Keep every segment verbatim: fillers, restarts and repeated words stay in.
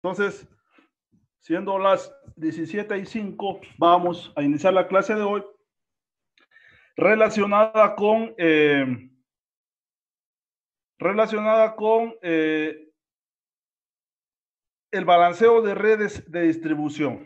Entonces, siendo las diecisiete y cinco, vamos a iniciar la clase de hoy relacionada con, eh, relacionada con eh, el balanceo de redes de distribución.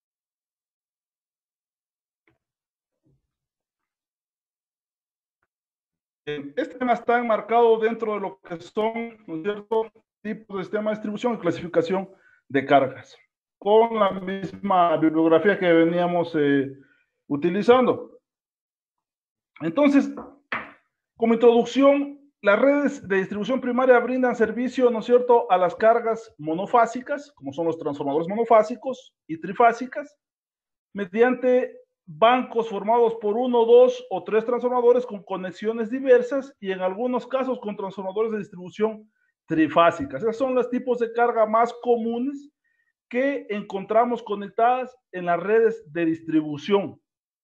Este tema está enmarcado dentro de lo que son, ¿no es cierto?, tipos de sistema de distribución y clasificación de cargas, con la misma bibliografía que veníamos eh, utilizando. Entonces, como introducción, las redes de distribución primaria brindan servicio, ¿no es cierto?, a las cargas monofásicas, como son los transformadores monofásicos y trifásicas, mediante bancos formados por uno, dos o tres transformadores con conexiones diversas y en algunos casos con transformadores de distribución trifásicas. Esos son los tipos de carga más comunes que encontramos conectadas en las redes de distribución.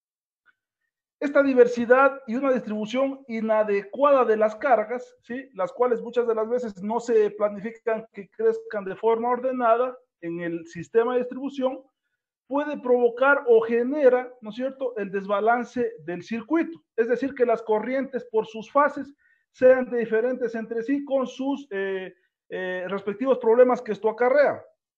Esta diversidad y una distribución inadecuada de las cargas, ¿sí?, las cuales muchas de las veces no se planifican que crezcan de forma ordenada en el sistema de distribución, puede provocar o genera, ¿no es cierto?, el desbalance del circuito. Es decir, que las corrientes por sus fases sean diferentes entre sí con sus eh, eh, respectivos problemas que esto acarrea.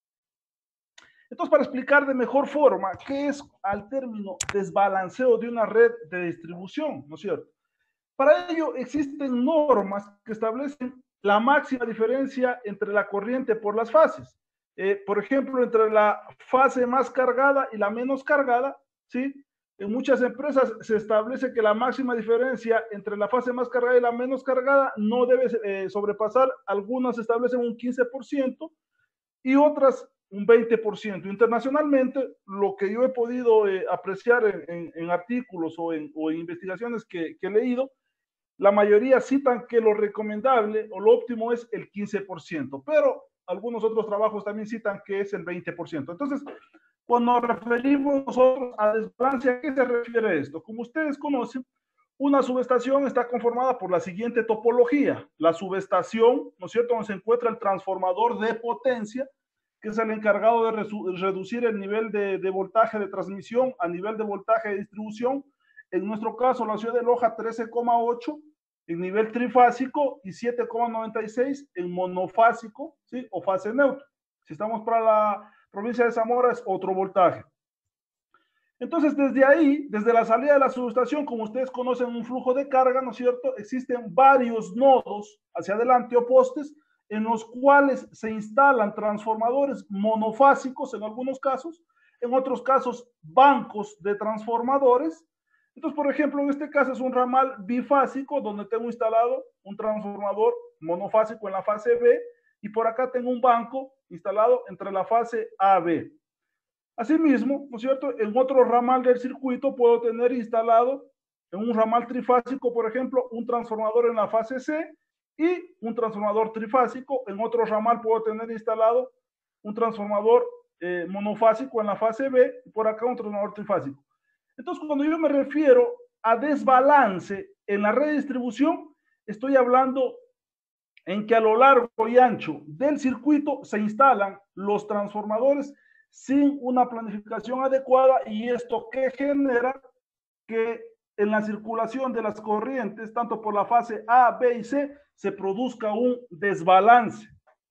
Entonces, para explicar de mejor forma qué es al término desbalanceo de una red de distribución, ¿no es cierto? Para ello existen normas que establecen la máxima diferencia entre la corriente por las fases. Eh, por ejemplo, entre la fase más cargada y la menos cargada, ¿sí? En muchas empresas se establece que la máxima diferencia entre la fase más cargada y la menos cargada no debe eh, sobrepasar, algunas establecen un quince por ciento y otras un veinte por ciento. Internacionalmente, lo que yo he podido eh, apreciar en, en, en artículos o en, o en investigaciones que, que he leído, la mayoría citan que lo recomendable o lo óptimo es el quince por ciento, pero algunos otros trabajos también citan que es el veinte por ciento. Entonces, cuando nos referimos nosotros a desbalance, ¿a qué se refiere esto? Como ustedes conocen, una subestación está conformada por la siguiente topología. La subestación, ¿no es cierto?, donde se encuentra el transformador de potencia, que es el encargado de reducir el nivel de, de voltaje de transmisión a nivel de voltaje de distribución. En nuestro caso, la ciudad de Loja, trece coma ocho en nivel trifásico y siete coma noventa y seis en monofásico, ¿sí?, o fase neutra. Si estamos para la provincia de Zamora, es otro voltaje. Entonces, desde ahí, desde la salida de la subestación, como ustedes conocen un flujo de carga, ¿no es cierto?, existen varios nodos hacia adelante o postes en los cuales se instalan transformadores monofásicos en algunos casos, en otros casos bancos de transformadores. Entonces, por ejemplo, en este caso es un ramal bifásico donde tengo instalado un transformador monofásico en la fase B y por acá tengo un banco instalado entre la fase A y B. Asimismo, ¿no es cierto?, en otro ramal del circuito puedo tener instalado en un ramal trifásico, por ejemplo, un transformador en la fase C y un transformador trifásico. En otro ramal puedo tener instalado un transformador eh, monofásico en la fase B y por acá un transformador trifásico. Entonces, cuando yo me refiero a desbalance en la red de distribución, estoy hablando en que a lo largo y ancho del circuito se instalan los transformadores sin una planificación adecuada, y esto que genera que en la circulación de las corrientes, tanto por la fase A, B y C, se produzca un desbalance.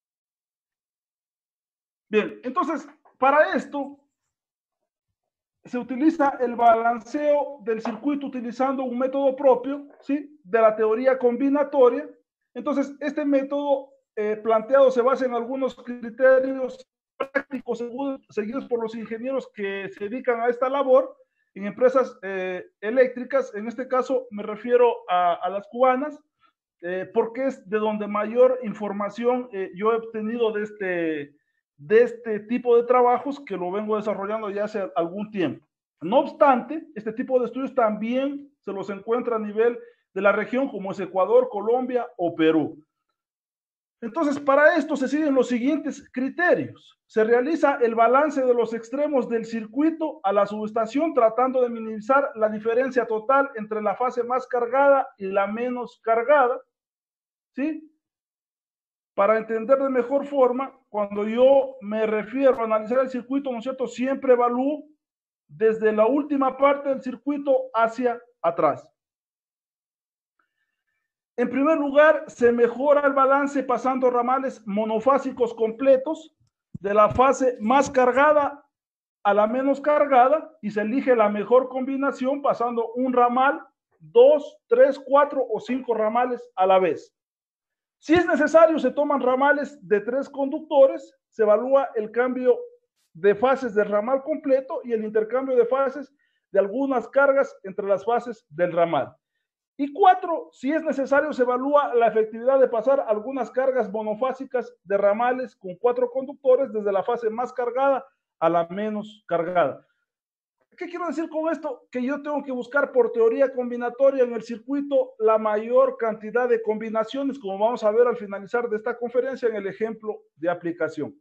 Bien, entonces, para esto se utiliza el balanceo del circuito utilizando un método propio, ¿sí?, de la teoría combinatoria. Entonces, este método eh, planteado se basa en algunos criterios prácticos seguidos por los ingenieros que se dedican a esta labor en empresas eh, eléctricas. En este caso me refiero a, a las cubanas, eh, porque es de donde mayor información eh, yo he obtenido de este, de este tipo de trabajos, que lo vengo desarrollando ya hace algún tiempo. No obstante, este tipo de estudios también se los encuentra a nivel de la región, como es Ecuador, Colombia o Perú. Entonces, para esto se siguen los siguientes criterios. Se realiza el balance de los extremos del circuito a la subestación, tratando de minimizar la diferencia total entre la fase más cargada y la menos cargada, ¿sí? Para entender de mejor forma, cuando yo me refiero a analizar el circuito, ¿no es cierto?, siempre evalúo desde la última parte del circuito hacia atrás. En primer lugar, se mejora el balance pasando ramales monofásicos completos de la fase más cargada a la menos cargada y se elige la mejor combinación pasando un ramal, dos, tres, cuatro o cinco ramales a la vez. Si es necesario, se toman ramales de tres conductores, se evalúa el cambio de fases del ramal completo y el intercambio de fases de algunas cargas entre las fases del ramal. Y cuatro, si es necesario, se evalúa la efectividad de pasar algunas cargas monofásicas de ramales con cuatro conductores desde la fase más cargada a la menos cargada. ¿Qué quiero decir con esto? Que yo tengo que buscar por teoría combinatoria en el circuito la mayor cantidad de combinaciones, como vamos a ver al finalizar de esta conferencia en el ejemplo de aplicación.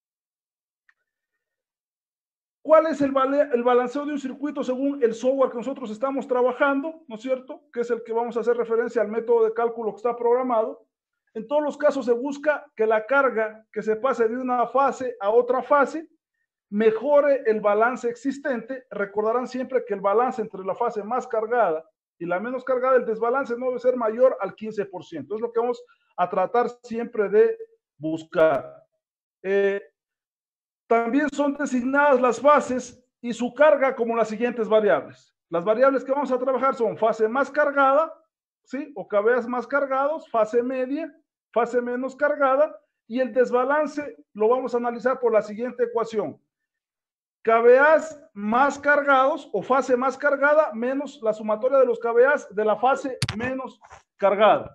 ¿Cuál es el, el balanceo de un circuito según el software que nosotros estamos trabajando, ¿no es cierto? Que es el que vamos a hacer referencia al método de cálculo que está programado. En todos los casos se busca que la carga que se pase de una fase a otra fase mejore el balance existente. Recordarán siempre que el balance entre la fase más cargada y la menos cargada, el desbalance no debe ser mayor al quince por ciento. Es lo que vamos a tratar siempre de buscar. Eh, también son designadas las fases y su carga como las siguientes variables. Las variables que vamos a trabajar son fase más cargada, ¿sí? O K V As más cargados, fase media, fase menos cargada, y el desbalance lo vamos a analizar por la siguiente ecuación. K V As más cargados o fase más cargada menos la sumatoria de los K V As de la fase menos cargada.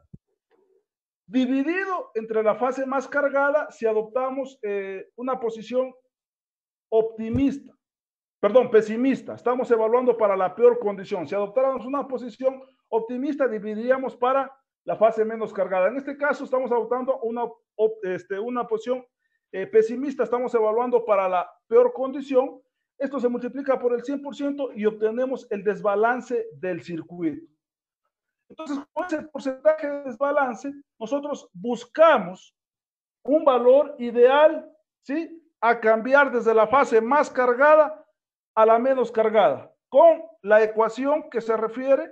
Dividido entre la fase más cargada si adoptamos eh, una posición optimista, perdón, pesimista. Estamos evaluando para la peor condición. Si adoptáramos una posición optimista, dividiríamos para la fase menos cargada. En este caso estamos adoptando una, este, una posición eh, pesimista, estamos evaluando para la peor condición. Esto se multiplica por el cien por ciento y obtenemos el desbalance del circuito. Entonces, con ese porcentaje de desbalance, nosotros buscamos un valor ideal, ¿sí?, a cambiar desde la fase más cargada a la menos cargada, con la ecuación que se refiere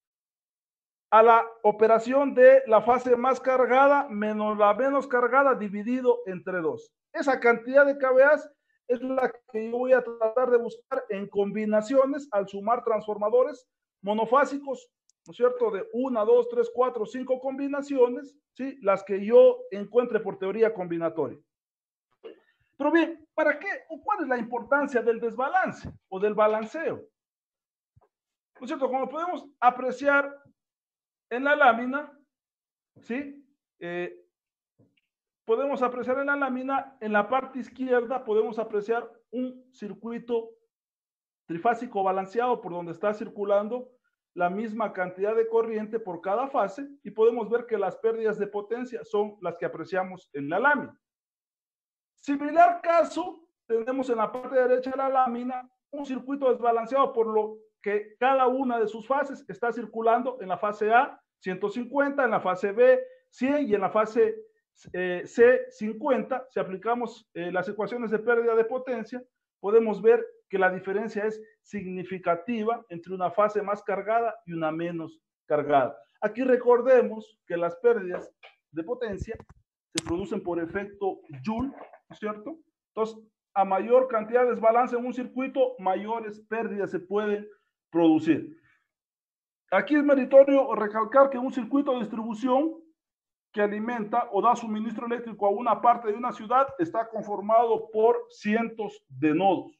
a la operación de la fase más cargada menos la menos cargada dividido entre dos. Esa cantidad de K V As es la que yo voy a tratar de buscar en combinaciones al sumar transformadores monofásicos, ¿no es cierto?, de una, dos, tres, cuatro, cinco combinaciones, ¿sí?, las que yo encuentre por teoría combinatoria. Pero bien, ¿para qué o cuál es la importancia del desbalance o del balanceo? ¿No es cierto? Como podemos apreciar en la lámina, ¿sí? Eh, podemos apreciar en la lámina, en la parte izquierda, podemos apreciar un circuito trifásico balanceado por donde está circulando la misma cantidad de corriente por cada fase y podemos ver que las pérdidas de potencia son las que apreciamos en la lámina. Similar caso, tenemos en la parte derecha de la lámina un circuito desbalanceado por lo que cada una de sus fases está circulando en la fase A ciento cincuenta, en la fase B cien y en la fase eh, C cincuenta. Si aplicamos eh, las ecuaciones de pérdida de potencia, podemos ver que la diferencia es significativa entre una fase más cargada y una menos cargada. Aquí recordemos que las pérdidas de potencia se producen por efecto Joule, ¿no es cierto? Entonces, a mayor cantidad de desbalance en un circuito, mayores pérdidas se pueden producir. Aquí es meritorio recalcar que un circuito de distribución que alimenta o da suministro eléctrico a una parte de una ciudad está conformado por cientos de nodos.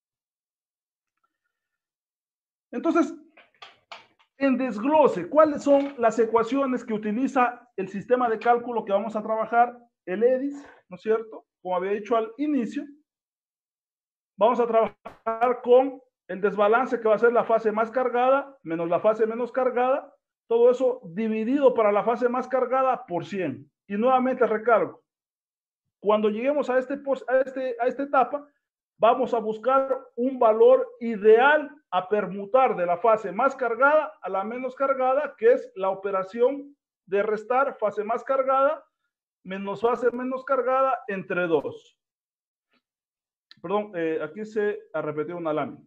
Entonces, en desglose, ¿cuáles son las ecuaciones que utiliza el sistema de cálculo que vamos a trabajar? El E D I S, ¿no es cierto? Como había dicho al inicio, vamos a trabajar con el desbalance que va a ser la fase más cargada menos la fase menos cargada, todo eso dividido para la fase más cargada por cien. Y nuevamente recargo, cuando lleguemos a, este, a, este, a esta etapa, vamos a buscar un valor ideal a permutar de la fase más cargada a la menos cargada, que es la operación de restar fase más cargada menos fase menos cargada entre dos. Perdón, eh, aquí se ha repetido una lámina.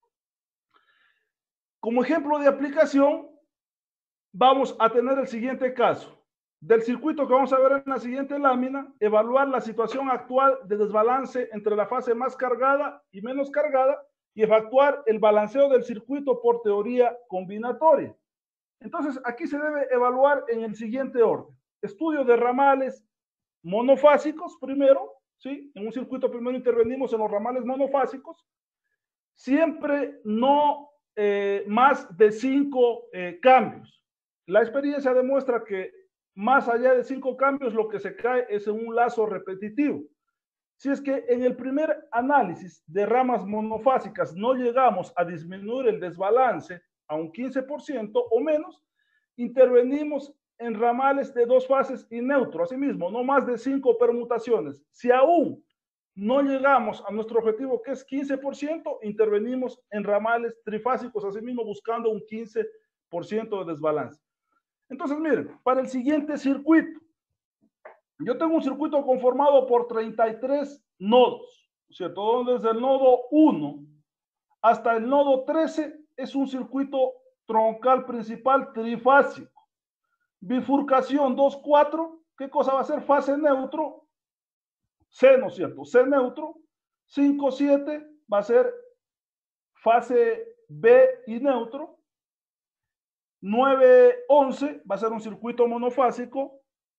Como ejemplo de aplicación, vamos a tener el siguiente caso. Del circuito que vamos a ver en la siguiente lámina, evaluar la situación actual de desbalance entre la fase más cargada y menos cargada y efectuar el balanceo del circuito por teoría combinatoria. Entonces, aquí se debe evaluar en el siguiente orden. Estudio de ramales monofásicos primero, ¿sí? En un circuito primero intervenimos en los ramales monofásicos. Siempre no eh, más de cinco eh, cambios. La experiencia demuestra que más allá de cinco cambios, lo que se cae es en un lazo repetitivo. Si es que en el primer análisis de ramas monofásicas no llegamos a disminuir el desbalance a un quince por ciento o menos, intervenimos en ramales de dos fases y neutro. Asimismo, no más de cinco permutaciones. Si aún no llegamos a nuestro objetivo, que es quince por ciento, intervenimos en ramales trifásicos, asimismo buscando un quince por ciento de desbalance. Entonces, miren, para el siguiente circuito, yo tengo un circuito conformado por treinta y tres nodos, ¿cierto? Donde desde el nodo uno hasta el nodo trece es un circuito troncal principal trifásico. Bifurcación dos, cuatro, ¿qué cosa va a ser? Fase neutro, C, ¿no es cierto? C neutro. cinco, siete va a ser fase B y neutro. nueve, once va a ser un circuito monofásico,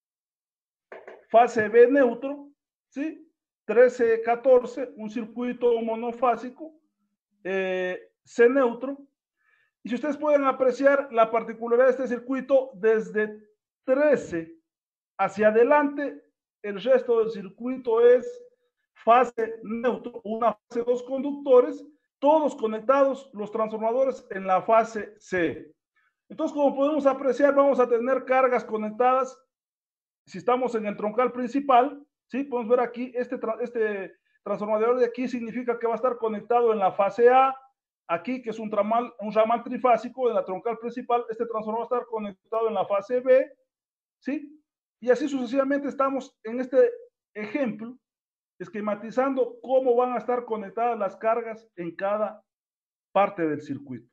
fase B neutro, ¿sí? trece, catorce, un circuito monofásico, eh, C neutro. Y si ustedes pueden apreciar la particularidad de este circuito, desde trece hacia adelante, el resto del circuito es fase neutro, una fase, dos conductores, todos conectados, los transformadores en la fase C. Entonces, como podemos apreciar, vamos a tener cargas conectadas. Si estamos en el troncal principal, ¿sí? Podemos ver aquí, este, este transformador de aquí significa que va a estar conectado en la fase A, aquí, que es un ramal, un ramal trifásico, en la troncal principal, este transformador va a estar conectado en la fase B, ¿sí? Y así sucesivamente estamos en este ejemplo, esquematizando cómo van a estar conectadas las cargas en cada parte del circuito.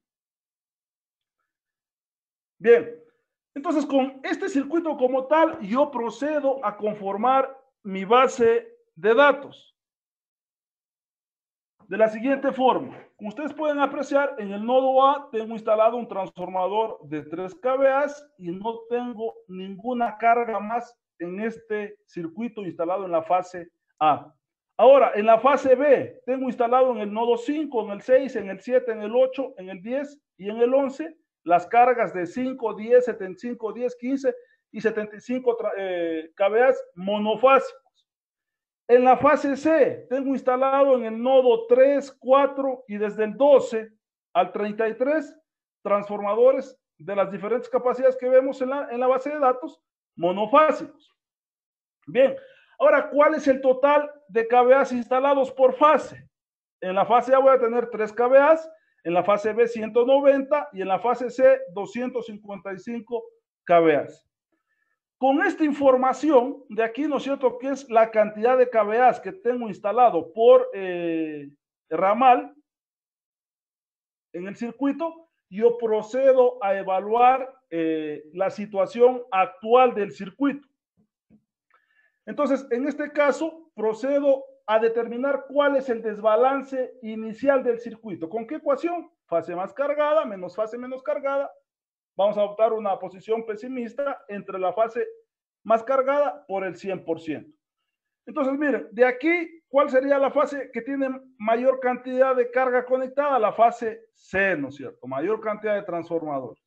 Bien, entonces con este circuito como tal, yo procedo a conformar mi base de datos de la siguiente forma. Como ustedes pueden apreciar, en el nodo A tengo instalado un transformador de tres K V A y no tengo ninguna carga más en este circuito instalado en la fase A. Ahora, en la fase B, tengo instalado en el nodo cinco, en el seis, en el siete, en el ocho, en el diez y en el once las cargas de cinco, diez, setenta y cinco, diez, quince y setenta y cinco eh, K V A monofásicos. En la fase C, tengo instalado en el nodo tres, cuatro y desde el doce al treinta y tres transformadores de las diferentes capacidades que vemos en la, en la base de datos monofásicos. Bien, ahora, ¿cuál es el total de K V As instalados por fase? En la fase A voy a tener tres K V As, en la fase B ciento noventa y en la fase C doscientos cincuenta y cinco K V As. Con esta información de aquí, ¿no es cierto?, que es la cantidad de K V As que tengo instalado por eh, ramal en el circuito, yo procedo a evaluar eh, la situación actual del circuito. Entonces, en este caso, procedo a determinar cuál es el desbalance inicial del circuito. ¿Con qué ecuación? Fase más cargada menos fase menos cargada. Vamos a adoptar una posición pesimista entre la fase más cargada por el cien por ciento. Entonces, miren, de aquí, ¿cuál sería la fase que tiene mayor cantidad de carga conectada? La fase C, ¿no es cierto? Mayor cantidad de transformadores.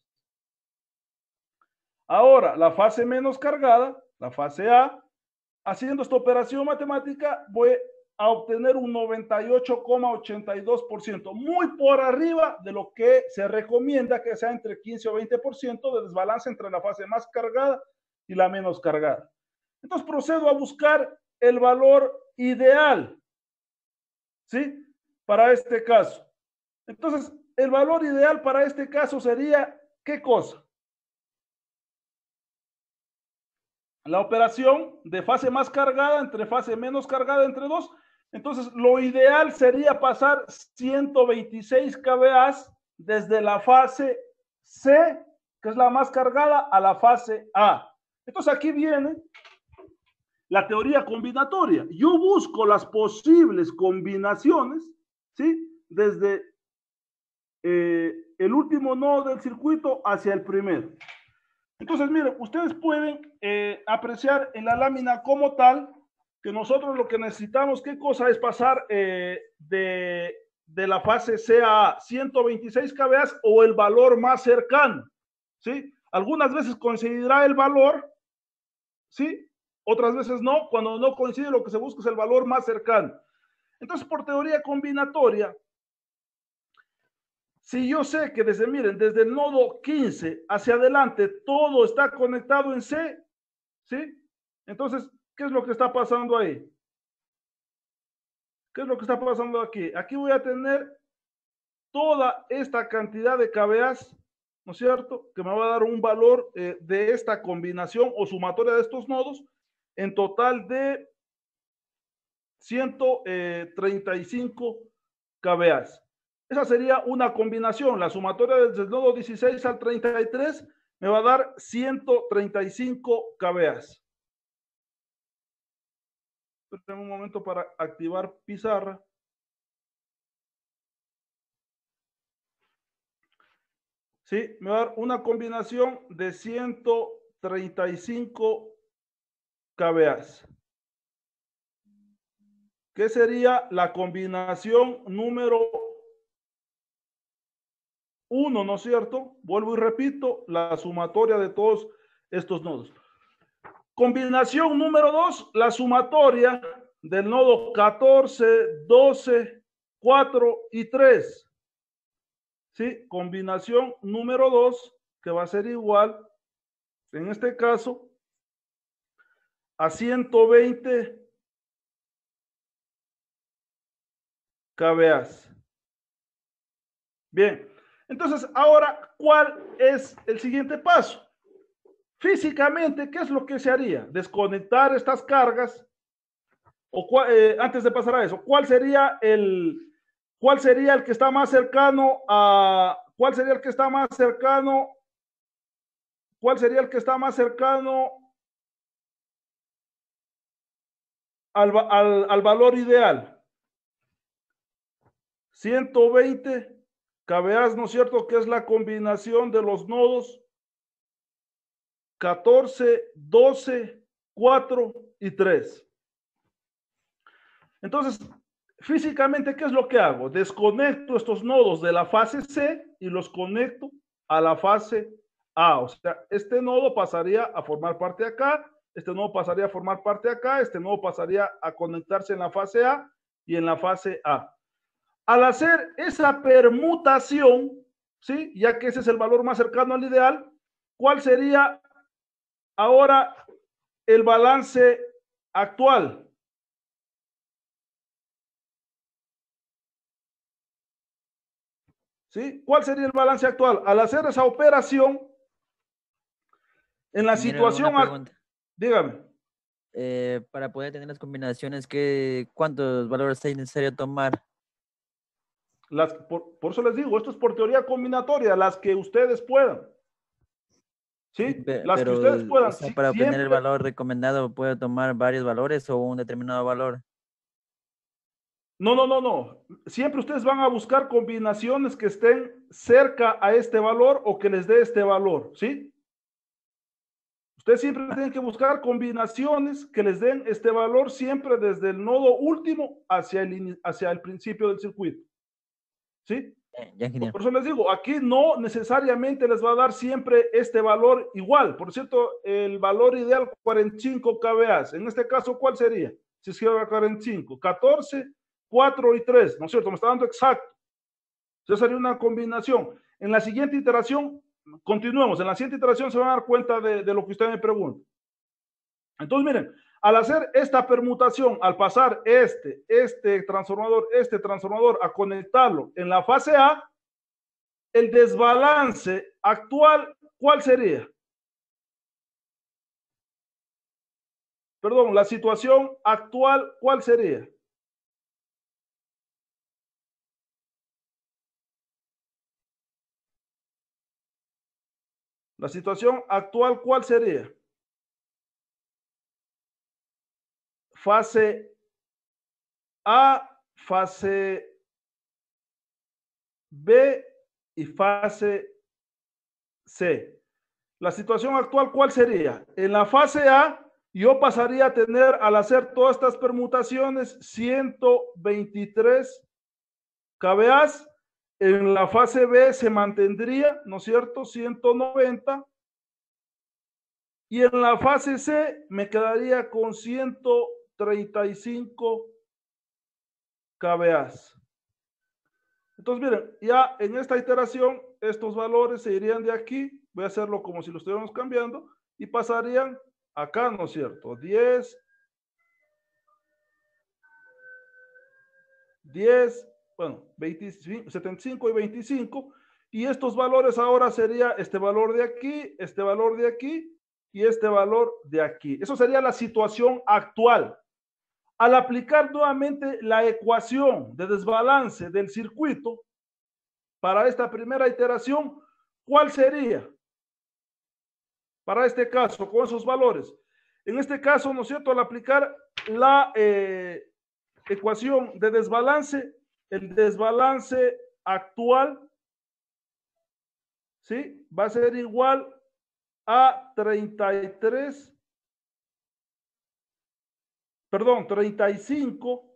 Ahora, la fase menos cargada, la fase A, haciendo esta operación matemática, voy a obtener un noventa y ocho coma ochenta y dos por ciento, muy por arriba de lo que se recomienda que sea entre quince o veinte por ciento de desbalance entre la fase más cargada y la menos cargada. Entonces procedo a buscar el valor ideal, ¿sí? Para este caso. Entonces, el valor ideal para este caso sería, ¿qué cosa? la operación de fase más cargada entre fase menos cargada entre dos. Entonces, lo ideal sería pasar ciento veintiséis kVA desde la fase C, que es la más cargada, a la fase A. Entonces, aquí viene la teoría combinatoria. Yo busco las posibles combinaciones, ¿sí? Desde eh, el último nodo del circuito hacia el primero. Entonces, miren, ustedes pueden eh, apreciar en la lámina como tal que nosotros lo que necesitamos, ¿qué cosa es pasar eh, de, de la fase C a ciento veintiséis kVA o el valor más cercano? ¿Sí? Algunas veces coincidirá el valor, ¿sí? Otras veces no. Cuando no coincide, lo que se busca es el valor más cercano. Entonces, por teoría combinatoria, si yo sé que desde, miren, desde el nodo quince hacia adelante todo está conectado en C, ¿sí? Entonces, ¿qué es lo que está pasando ahí? ¿Qué es lo que está pasando aquí? Aquí voy a tener toda esta cantidad de kVA, ¿no es cierto? Que me va a dar un valor eh, de esta combinación o sumatoria de estos nodos en total de ciento treinta y cinco kVA. Esa sería una combinación. La sumatoria desde el nodo dieciséis al treinta y tres me va a dar ciento treinta y cinco kVA. Tengo un momento para activar pizarra. Sí, me va a dar una combinación de ciento treinta y cinco kVA. ¿Qué sería la combinación número uno, ¿no es cierto? Vuelvo y repito, la sumatoria de todos estos nodos. Combinación número dos, la sumatoria del nodo catorce, doce, cuatro y tres. ¿Sí? Combinación número dos, que va a ser igual, en este caso, a ciento veinte kVA. Bien, entonces ahora, ¿cuál es el siguiente paso? Físicamente, ¿qué es lo que se haría? Desconectar estas cargas, o cuál, eh, antes de pasar a eso, ¿cuál sería el, cuál sería el que está más cercano a, cuál sería el que está más cercano, cuál sería el que está más cercano al, al, al valor ideal? ciento veinte kVA, ¿no es cierto? Que es la combinación de los nodos catorce, doce, cuatro y tres. Entonces, físicamente, ¿qué es lo que hago? Desconecto estos nodos de la fase C y los conecto a la fase A. O sea, este nodo pasaría a formar parte de acá, este nodo pasaría a formar parte de acá, este nodo pasaría a conectarse en la fase A y en la fase A. Al hacer esa permutación, ¿sí? Ya que ese es el valor más cercano al ideal, ¿cuál sería ahora el balance actual? ¿Sí? ¿Cuál sería el balance actual? Al hacer esa operación, en la Ingeniero, una situación, pregunta. dígame. Eh, para poder tener las combinaciones, ¿qué, ¿cuántos valores es necesario tomar? Las, por, por eso les digo, esto es por teoría combinatoria, las que ustedes puedan. Sí, ¿Sí? pe- Las que pero, ustedes o puedan. sea, Sí, para obtener el siempre. valor recomendado, ¿puedo tomar varios valores o un determinado valor? No, no, no, no. Siempre ustedes van a buscar combinaciones que estén cerca a este valor o que les dé este valor. ¿Sí? Ustedes siempre Ah, tienen que buscar combinaciones que les den este valor siempre desde el nodo último hacia el, hacia el principio del circuito. ¿Sí? eh, ya, Por ingeniero. eso les digo, aquí no necesariamente les va a dar siempre este valor igual. Por cierto, el valor ideal cuarenta y cinco kVA. En este caso, ¿cuál sería? Si es que era cuarenta y cinco, catorce, cuatro y tres, ¿no es cierto? Me está dando exacto. Entonces sería una combinación. En la siguiente iteración, continuemos. En la siguiente iteración se van a dar cuenta de, de lo que usted me pregunta. Entonces, miren, al hacer esta permutación, al pasar este, este transformador, este transformador, a conectarlo en la fase A, el desbalance actual, ¿cuál sería? perdón, la situación actual, ¿cuál sería? La situación actual, ¿cuál sería? Fase A, fase B y fase C. La situación actual, ¿cuál sería? En la fase A, yo pasaría a tener, al hacer todas estas permutaciones, ciento veintitrés K B As. En la fase B se mantendría, ¿no es cierto?, ciento noventa. Y en la fase C me quedaría con ciento treinta y cinco K B As. Entonces, miren, ya en esta iteración, estos valores se irían de aquí. Voy a hacerlo como si lo estuviéramos cambiando y pasarían acá, ¿no es cierto? diez, diez, bueno, veinticinco, setenta y cinco y veinticinco. Y estos valores ahora sería este valor de aquí, este valor de aquí y este valor de aquí. Eso sería la situación actual. Al aplicar nuevamente la ecuación de desbalance del circuito para esta primera iteración, ¿cuál sería? Para este caso, con esos valores. En este caso, ¿no es cierto? Al aplicar la eh, ecuación de desbalance, el desbalance actual, ¿sí? Va a ser igual a treinta y tres, perdón, treinta y cinco.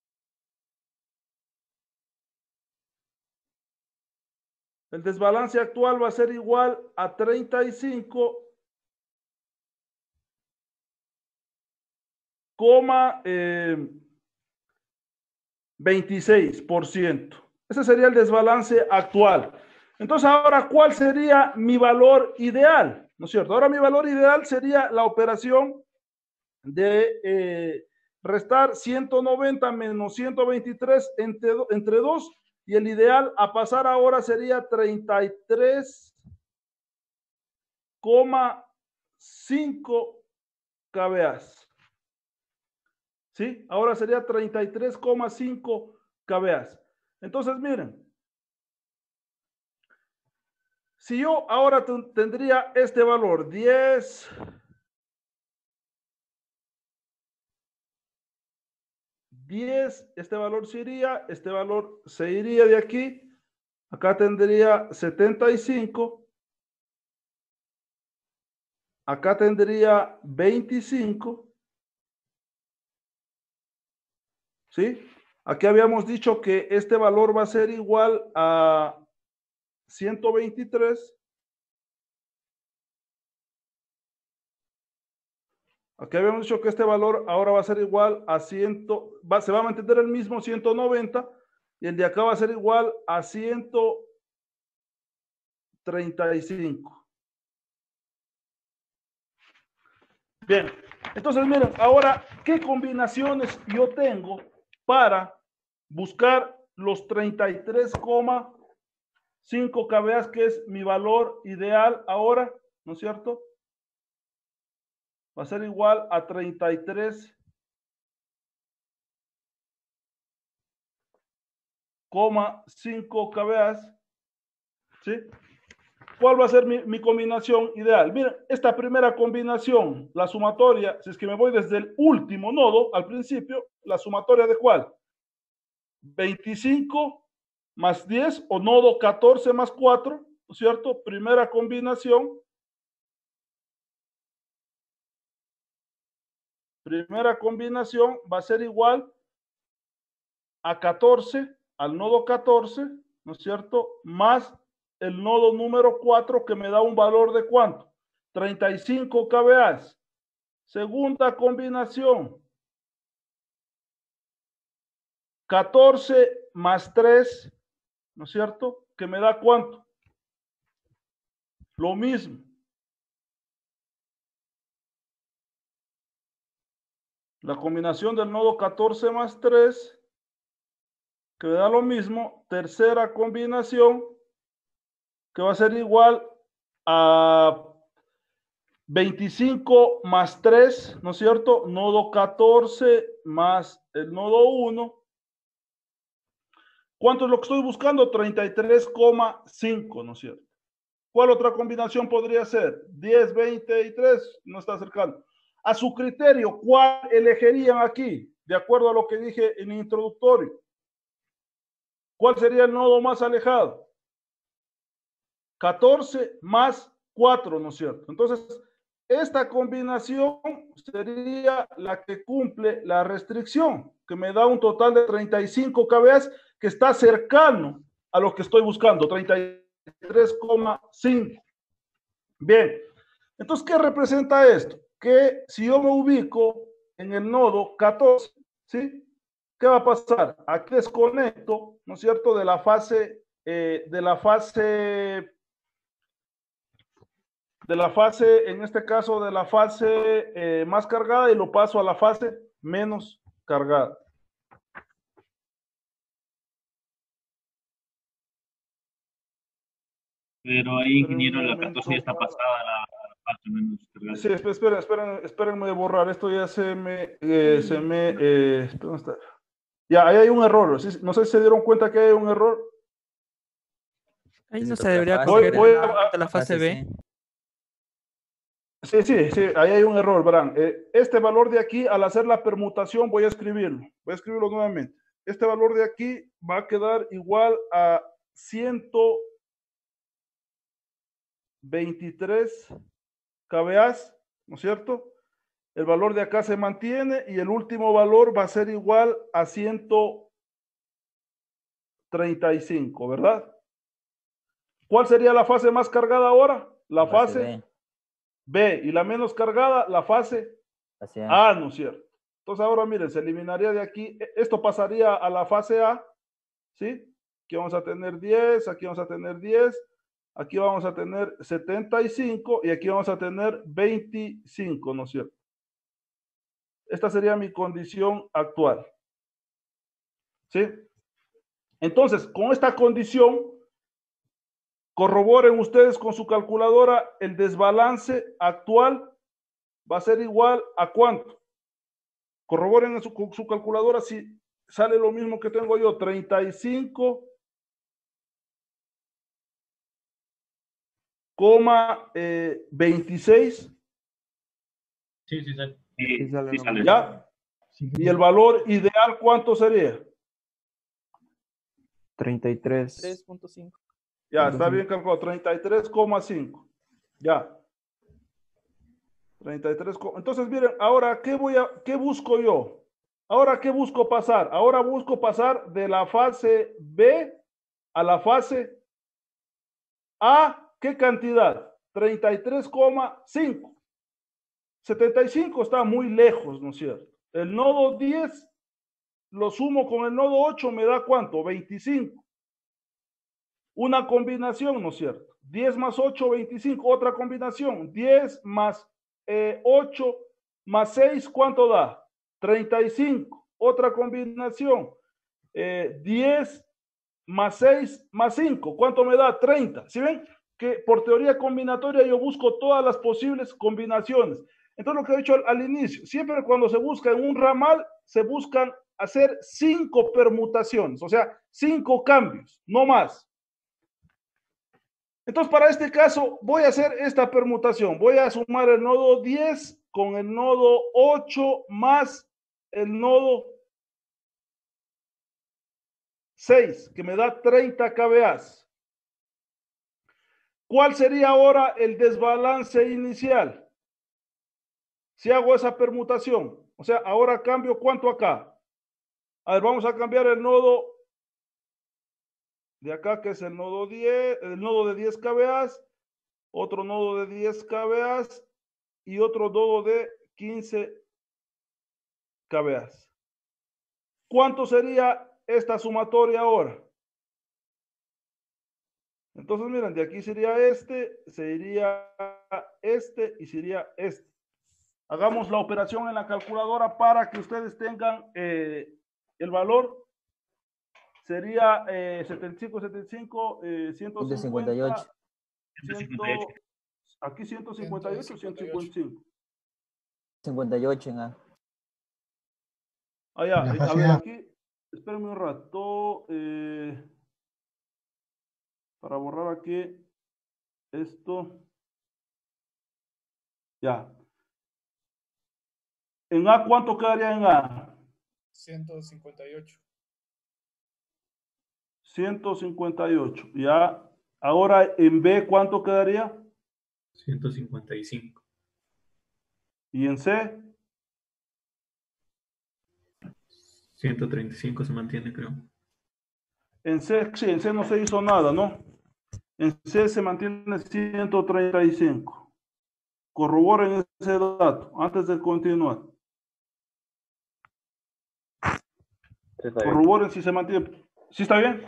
El desbalance actual va a ser igual a treinta y cinco coma veintiséis por ciento. Ese sería el desbalance actual. Entonces, ahora, ¿cuál sería mi valor ideal? ¿No es cierto? Ahora mi valor ideal sería la operación de eh, restar ciento noventa menos ciento veintitrés entre, entre dos, y el ideal a pasar ahora sería treinta y tres coma cinco K B As. ¿Sí? Ahora sería treinta y tres coma cinco K B As. Entonces, miren, si yo ahora tendría este valor, diez, diez, este valor se iría, este valor se iría de aquí, acá tendría setenta y cinco, acá tendría veinticinco, ¿sí? Aquí habíamos dicho que este valor va a ser igual a ciento veintitrés. Aquí habíamos dicho que este valor ahora va a ser igual a cien, va, se va a mantener el mismo ciento noventa, y el de acá va a ser igual a ciento treinta y cinco. Bien, entonces miren, ahora, ¿qué combinaciones yo tengo para buscar los treinta y tres coma cinco K B As, que es mi valor ideal ahora, ¿no es cierto? Va a ser igual a treinta y tres coma cinco K B As, ¿sí? ¿Cuál va a ser mi, mi combinación ideal? Miren, esta primera combinación, la sumatoria, si es que me voy desde el último nodo al principio, la sumatoria de ¿cuál? veinticinco más diez, o nodo catorce más cuatro, ¿no es cierto? Primera combinación. Primera combinación va a ser igual a catorce, al nodo catorce, ¿no es cierto? Más el nodo número cuatro, que me da un valor de ¿cuánto? treinta y cinco K B As. Segunda combinación, catorce más tres, ¿no es cierto? Que me da ¿cuánto? Lo mismo. La combinación del nodo catorce más tres, que me da lo mismo. Tercera combinación, que va a ser igual a veinticinco más tres, ¿no es cierto? Nodo catorce más el nodo uno. ¿Cuánto es lo que estoy buscando? treinta y tres coma cinco, ¿no es cierto? ¿Cuál otra combinación podría ser? diez, veinte y tres, no está cercano. A su criterio, ¿cuál elegirían aquí? De acuerdo a lo que dije en el introductorio. ¿Cuál sería el nodo más alejado? catorce más cuatro, ¿no es cierto? Entonces, esta combinación sería la que cumple la restricción, que me da un total de treinta y cinco K B As, que está cercano a lo que estoy buscando, treinta y tres coma cinco. Bien, entonces, ¿qué representa esto? Que si yo me ubico en el nodo catorce, ¿sí? ¿Qué va a pasar? Aquí desconecto, ¿no es cierto?, de la fase, eh, de la fase de la fase, en este caso de la fase eh, más cargada, y lo paso a la fase menos cargada. Pero ahí, Esperen un ingeniero, la momento catorce ya está para- pasada a la, a la parte menos cargada. Sí, esp- esperen, esperen, espérenme de borrar. Esto ya se me, eh, se me, eh, ¿dónde está? Ya, ahí hay un error. Sí, no sé si se dieron cuenta que hay un error. Ahí Sí, no se se toca debería fase, Voy, coger voy ¿verdad? a, la fase B. sí. Sí, sí, sí, ahí hay un error, verán. Eh, este valor de aquí, al hacer la permutación, voy a escribirlo. Voy a escribirlo nuevamente. Este valor de aquí va a quedar igual a ciento veintitrés K B As, ¿no es cierto? El valor de acá se mantiene y el último valor va a ser igual a ciento treinta y cinco, ¿verdad? ¿Cuál sería la fase más cargada ahora? La Fase fase B. B. Y la menos cargada, la fase Fase A. A, ¿no es cierto? Entonces ahora miren, se eliminaría de aquí, esto pasaría a la fase A, ¿sí? Aquí vamos a tener diez, aquí vamos a tener diez, aquí vamos a tener setenta y cinco y aquí vamos a tener veinticinco, ¿no es cierto? Esta sería mi condición actual, ¿sí? Entonces, con esta condición, corroboren ustedes con su calculadora, el desbalance actual va a ser igual a ¿cuánto? Corroboren en su, con su calculadora si sale lo mismo que tengo yo, treinta y cinco coma veintiséis. Sí, sí sale. Sí, Sí sale sí lo sale. mismo. ¿Ya? ¿Y el valor ideal cuánto sería? treinta y tres. tres punto cinco. Ya, está bien calculado, treinta y tres coma cinco. Ya. treinta y tres. Entonces, miren, ahora, ¿qué voy a, qué busco yo? Ahora, ¿qué busco pasar? Ahora busco pasar de la fase B a la fase A. ¿Qué cantidad? treinta y tres coma cinco. setenta y cinco está muy lejos, ¿no es cierto? El nodo diez lo sumo con el nodo ocho, me da ¿cuánto? veinticinco. Una combinación, ¿no es cierto? diez más ocho, veinticinco. Otra combinación, diez más eh, ocho más seis, ¿cuánto da? treinta y cinco. Otra combinación, eh, diez más seis más cinco, ¿cuánto me da? treinta. ¿Sí ven? Que por teoría combinatoria yo busco todas las posibles combinaciones. Entonces lo que he dicho al, al inicio, siempre cuando se busca en un ramal, se buscan hacer cinco permutaciones, o sea, cinco cambios, no más. Entonces, para este caso, voy a hacer esta permutación. Voy a sumar el nodo diez con el nodo ocho más el nodo seis, que me da treinta K B As. ¿Cuál sería ahora el desbalance inicial? Si hago esa permutación, o sea, ahora cambio ¿cuánto acá? A ver, vamos a cambiar el nodo de acá, que es el nodo diez, el nodo de diez K B As, otro nodo de diez K B As y otro nodo de quince K B As. ¿Cuánto sería esta sumatoria ahora? Entonces, miren, de aquí sería este, se iría este y sería este. Hagamos la operación en la calculadora para que ustedes tengan eh, el valor. Sería eh, setenta y cinco, setenta y cinco, eh, ciento cincuenta, ciento cincuenta y ocho. ciento cincuenta y ocho. Aquí ciento cincuenta y ocho, ciento cincuenta y cinco. cincuenta y ocho en A. Ah, ya, La eh, a fase ver, A. aquí, espérenme un rato, eh, para borrar aquí esto. Ya. En A, ¿cuánto quedaría en A? ciento cincuenta y ocho. ciento cincuenta y ocho. Ya. Ahora en B, ¿cuánto quedaría? ciento cincuenta y cinco. Y en C, ciento treinta y cinco se mantiene, creo. en C, sí, en C no se hizo nada, ¿no? En C se mantiene ciento treinta y cinco. Corroboren ese dato antes de continuar. Corroboren si se mantiene. ¿Sí está bien?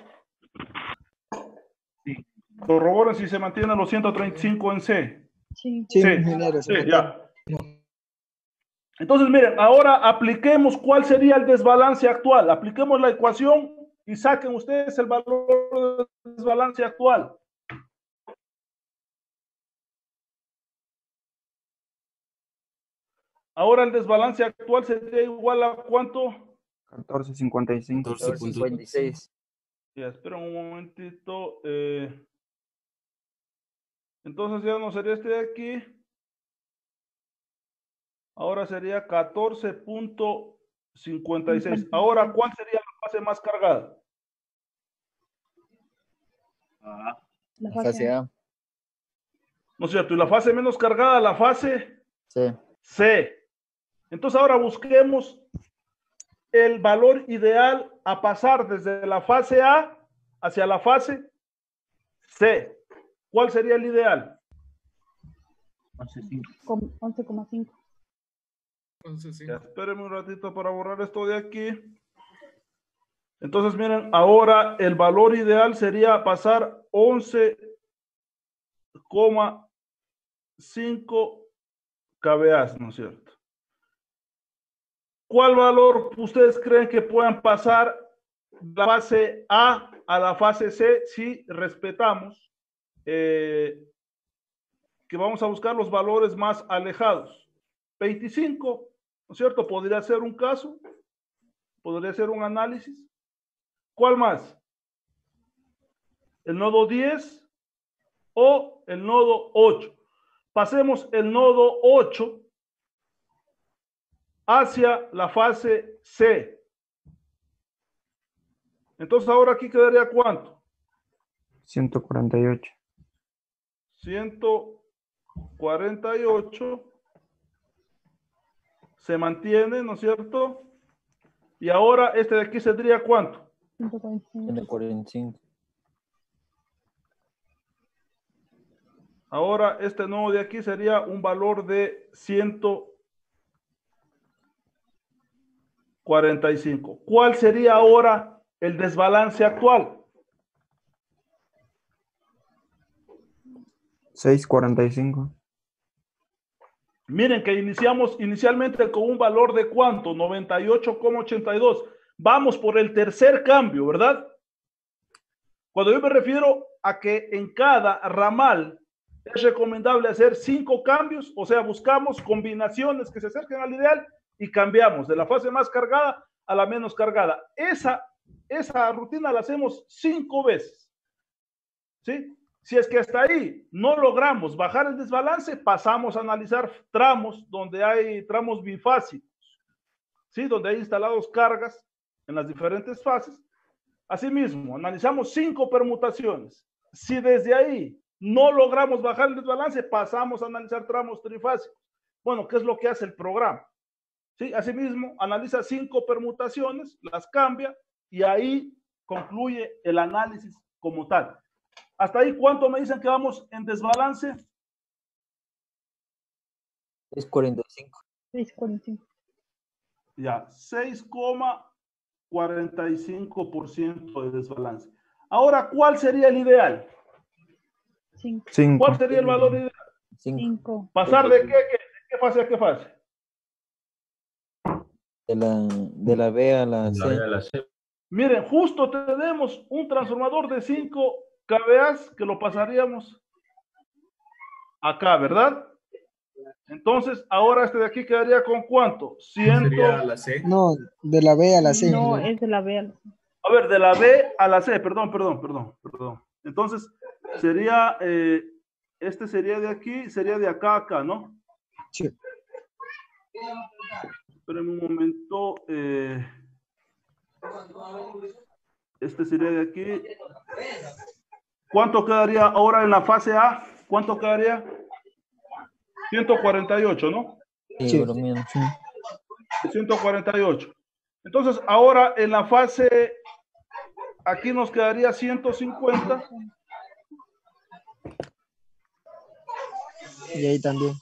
Sí. Corroboren si se mantienen los ciento treinta y cinco en C. Sí. Sí, Sí, ingeniero. sí, ya. Entonces, miren, ahora apliquemos cuál sería el desbalance actual. Apliquemos la ecuación y saquen ustedes el valor del desbalance actual. Ahora el desbalance actual sería igual a ¿cuánto? catorce cincuenta y cinco. catorce cincuenta y seis. Ya, espera un momentito. eh. Entonces ya no sería este de aquí. Ahora sería catorce punto cincuenta y seis. Ahora, ¿cuál sería la fase más cargada? Ah, La La fase fase A. A. ¿No es cierto? Y la fase menos cargada, la fase Sí. C. Entonces ahora busquemos el valor ideal a pasar desde la fase A hacia la fase C. ¿Cuál sería el ideal? Con once coma cinco. Ya, espérenme un ratito para borrar esto de aquí. Entonces, miren, ahora el valor ideal sería pasar once coma cinco kVA, ¿no es cierto? ¿Cuál valor ustedes creen que puedan pasar de la fase A a la fase C si respetamos eh, que vamos a buscar los valores más alejados? veinticinco, ¿no es cierto? Podría ser un caso, podría ser un análisis. ¿Cuál más? ¿El nodo diez o el nodo ocho? Pasemos el nodo ocho hacia la fase C. Entonces ahora aquí quedaría ¿cuánto? ciento cuarenta y ocho. ciento cuarenta y ocho se mantiene, ¿no es cierto? Y ahora este de aquí sería ¿cuánto? ciento cuarenta y cinco. ciento cuarenta y cinco. Ahora este nodo de aquí sería un valor de ciento cuarenta y cinco. ¿Cuál sería ahora el desbalance actual? seiscientos cuarenta y cinco. Miren que iniciamos inicialmente con un valor de ¿cuánto? noventa y ocho coma ochenta y dos. Vamos por el tercer cambio, ¿verdad? Cuando yo me refiero a que en cada ramal es recomendable hacer cinco cambios, o sea, buscamos combinaciones que se acerquen al ideal y cambiamos de la fase más cargada a la menos cargada. Esa, esa rutina la hacemos cinco veces. ¿Sí? Si es que hasta ahí no logramos bajar el desbalance, pasamos a analizar tramos donde hay tramos bifásicos, ¿sí? Donde hay instalados cargas en las diferentes fases. Asimismo, analizamos cinco permutaciones. Si desde ahí no logramos bajar el desbalance, pasamos a analizar tramos trifásicos. Bueno, ¿qué es lo que hace el programa? ¿Sí? Asimismo, analiza cinco permutaciones, las cambia y ahí concluye el análisis como tal. Hasta ahí, ¿cuánto me dicen que vamos en desbalance? seiscientos cuarenta y cinco. seiscientos cuarenta y cinco. Ya, seis coma cuarenta y cinco por ciento de desbalance. Ahora, ¿cuál sería el ideal? cinco. cinco. ¿Cuál sería el valor ideal? cinco. cinco. ¿Pasar de qué, qué, de qué fase a qué fase? De la, de la B a la la C. B a la C. Miren, justo tenemos un transformador de cinco kVA que lo pasaríamos acá, ¿verdad? Entonces, ahora este de aquí quedaría con ¿cuánto? cien. Sería la C. No, de la B a la C. No, ¿no? es de la B a la C. A ver, de la B a la C, perdón, perdón, perdón, perdón. Entonces, sería, eh, este sería de aquí, sería de acá a acá, ¿no? Sí. Espérenme un momento. Eh, este sería de aquí. ¿Cuánto quedaría ahora en la fase A? ¿Cuánto quedaría? ciento cuarenta y ocho, ¿no? Sí, Sí. bro, mío. ciento cuarenta y ocho. Entonces, ahora en la fase, aquí nos quedaría ciento cincuenta. Y ahí también.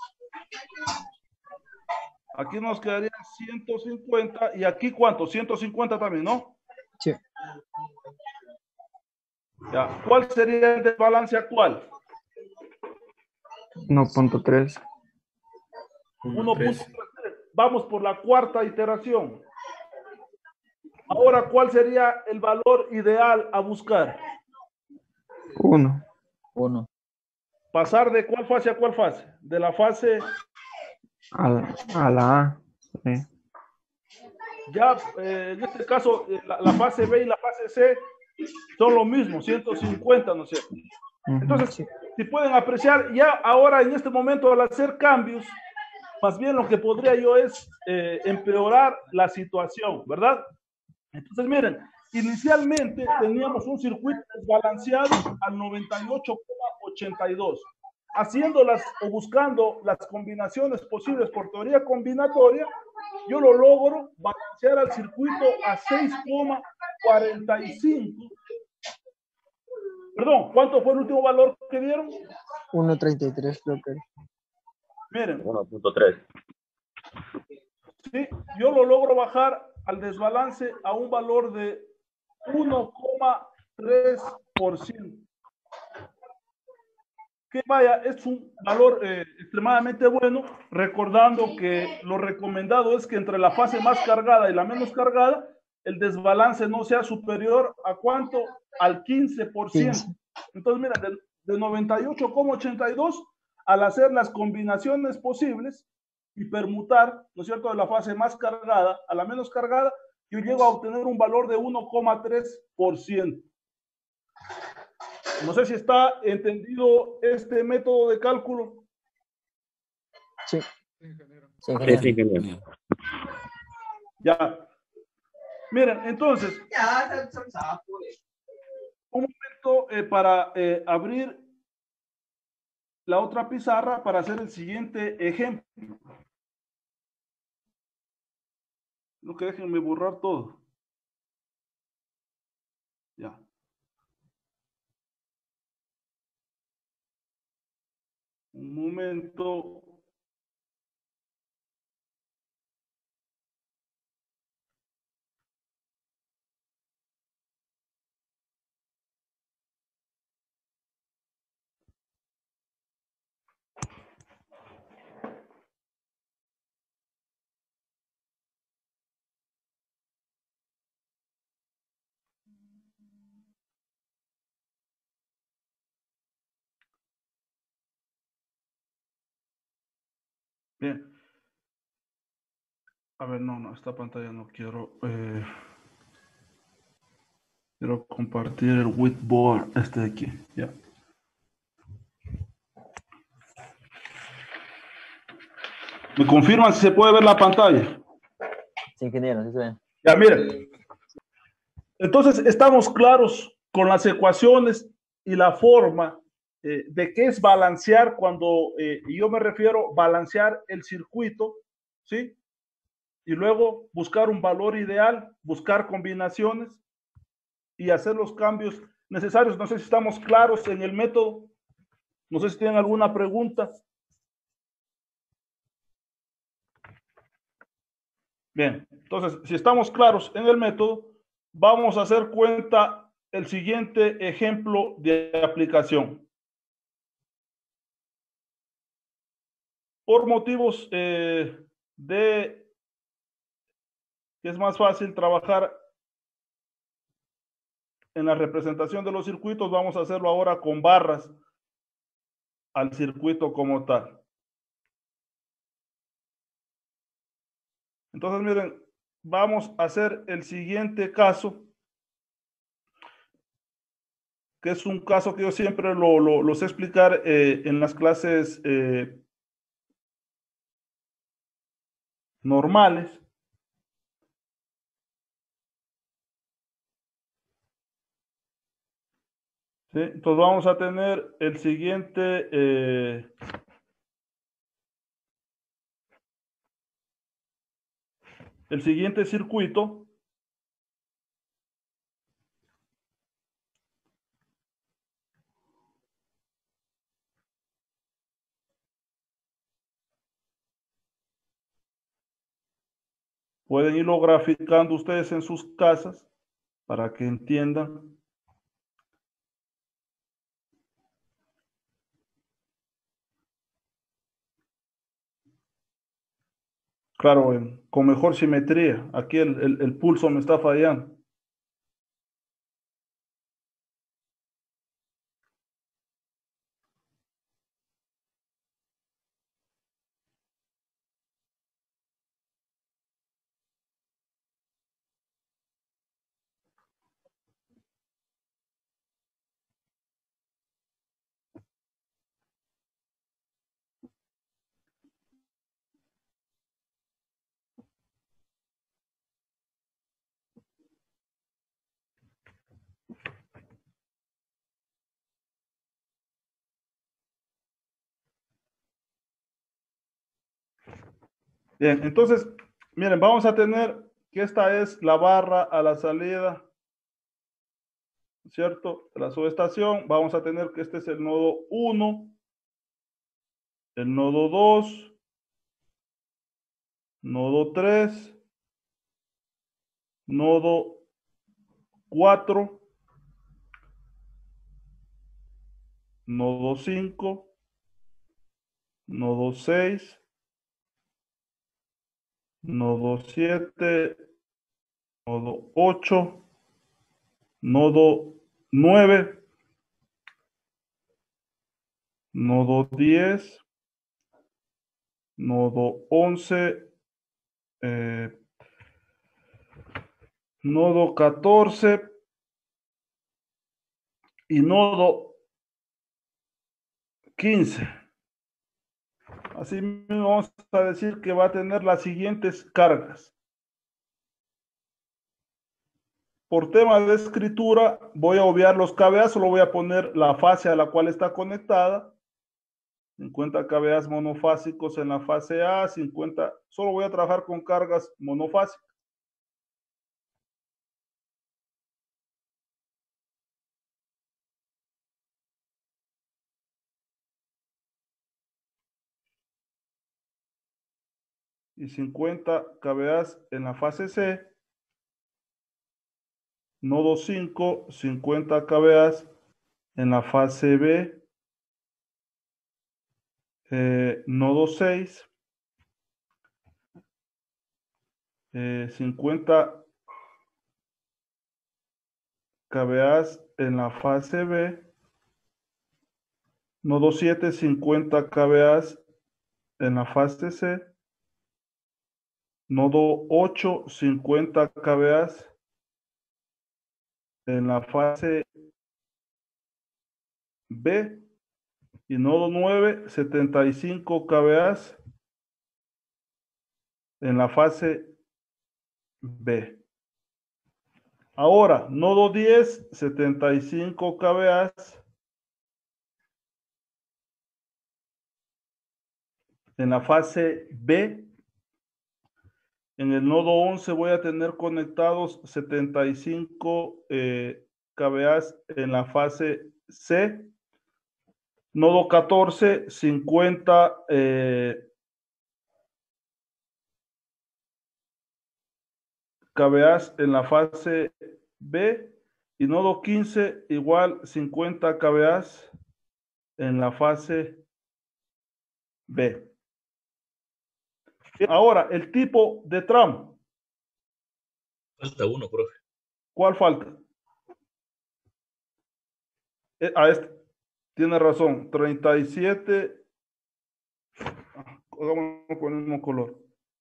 Aquí nos quedaría ciento cincuenta. Y aquí, ¿cuánto? ciento cincuenta también, ¿no? Sí. Ya. ¿Cuál sería el desbalance actual? uno punto tres. uno punto tres. Vamos por la cuarta iteración. Ahora, ¿cuál sería el valor ideal a buscar? uno. Uno. Pasar de cuál fase a cuál fase? De la fase, A la, a la A. Sí. ya eh, en este caso, eh, la, la fase B y la fase C son lo mismo, ciento cincuenta, ¿no es cierto? Ujú. Entonces, si pueden apreciar, ya ahora en este momento al hacer cambios, más bien lo que podría yo es eh, empeorar la situación, ¿verdad? Entonces, miren, inicialmente teníamos un circuito desbalanceado al noventa y ocho coma ochenta y dos. Haciéndolas o buscando las combinaciones posibles por teoría combinatoria, yo lo logro balancear al circuito a seis coma cuarenta y cinco. Perdón, ¿cuánto fue el último valor que dieron? uno punto treinta y tres creo que. Miren, uno punto tres. sí, yo lo logro bajar al desbalance a un valor de uno coma tres por ciento. Que vaya, es un valor eh, extremadamente bueno, recordando que lo recomendado es que entre la fase más cargada y la menos cargada, el desbalance no sea superior a ¿cuánto? Al quince por ciento. quince. Entonces, mira, de, de noventa y ocho coma ochenta y dos, al hacer las combinaciones posibles y permutar, ¿no es cierto?, de la fase más cargada a la menos cargada, yo llego a obtener un valor de uno coma tres por ciento. No sé si está entendido este método de cálculo. Sí. Sí, ingeniero. Sí, Sí, sí, genial. genial. Ya. Miren, entonces, un momento eh, para eh, abrir la otra pizarra para hacer el siguiente ejemplo. No que déjenme borrar todo. Ya. Un momento. Bien. A ver, no, no, esta pantalla no quiero. Eh, quiero compartir el whiteboard, este de aquí. Ya. ¿Me confirman si se puede ver la pantalla? Sí, ingeniero, sí se ve. Ya, miren. Entonces, estamos claros con las ecuaciones y la forma eh, de qué es balancear cuando eh, yo me refiero a balancear el circuito, ¿sí? Y luego buscar un valor ideal, buscar combinaciones y hacer los cambios necesarios. No sé si estamos claros en el método. No sé si tienen alguna pregunta. Bien, entonces, si estamos claros en el método, vamos a hacer cuenta el siguiente ejemplo de aplicación. Por motivos eh, de que es más fácil trabajar en la representación de los circuitos, vamos a hacerlo ahora con barras. al circuito como tal. Entonces, miren, vamos a hacer el siguiente caso, que es un caso que yo siempre lo, lo, lo sé explicar eh, en las clases eh, normales. ¿Sí? Entonces vamos a tener el siguiente, eh, el siguiente circuito. Pueden irlo graficando ustedes en sus casas para que entiendan. Claro, en- con mejor simetría. Aquí el, el- el pulso me está fallando. Bien, entonces, miren, vamos a tener que esta es la barra a la salida, ¿cierto? De la subestación. Vamos a tener que este es el nodo uno, el nodo dos, nodo tres, nodo cuatro, nodo cinco, nodo seis, nodo siete, nodo ocho, nodo nueve, nodo diez, nodo once, eh, nodo catorce y nodo quince. Así mismo vamos a decir que va a tener las siguientes cargas. Por tema de escritura voy a obviar los K V A, solo voy a poner la fase a la cual está conectada. cincuenta K V A monofásicos en la fase A, cincuenta, solo voy a trabajar con cargas monofásicas. Y cincuenta K V A en la fase C. Nodo cinco, cincuenta K V A en la fase B. Eh, nodo seis, eh, cincuenta K V A en la fase B. Nodo siete, cincuenta K V A en la fase C. Nodo ocho, cincuenta K V A en la fase B. Y nodo nueve, setenta y cinco K V A en la fase B. Ahora, nodo diez, setenta y cinco K V A en la fase B. En el nodo once voy a tener conectados setenta y cinco eh, K V A en la fase C. Nodo catorce, cincuenta eh, K V A en la fase B. Y nodo quince igual cincuenta K V A en la fase B. Ahora, el tipo de tramo. Falta uno, profe. ¿Cuál falta? Eh, a este. tiene razón, treinta y siete, hagámoslo con el mismo color.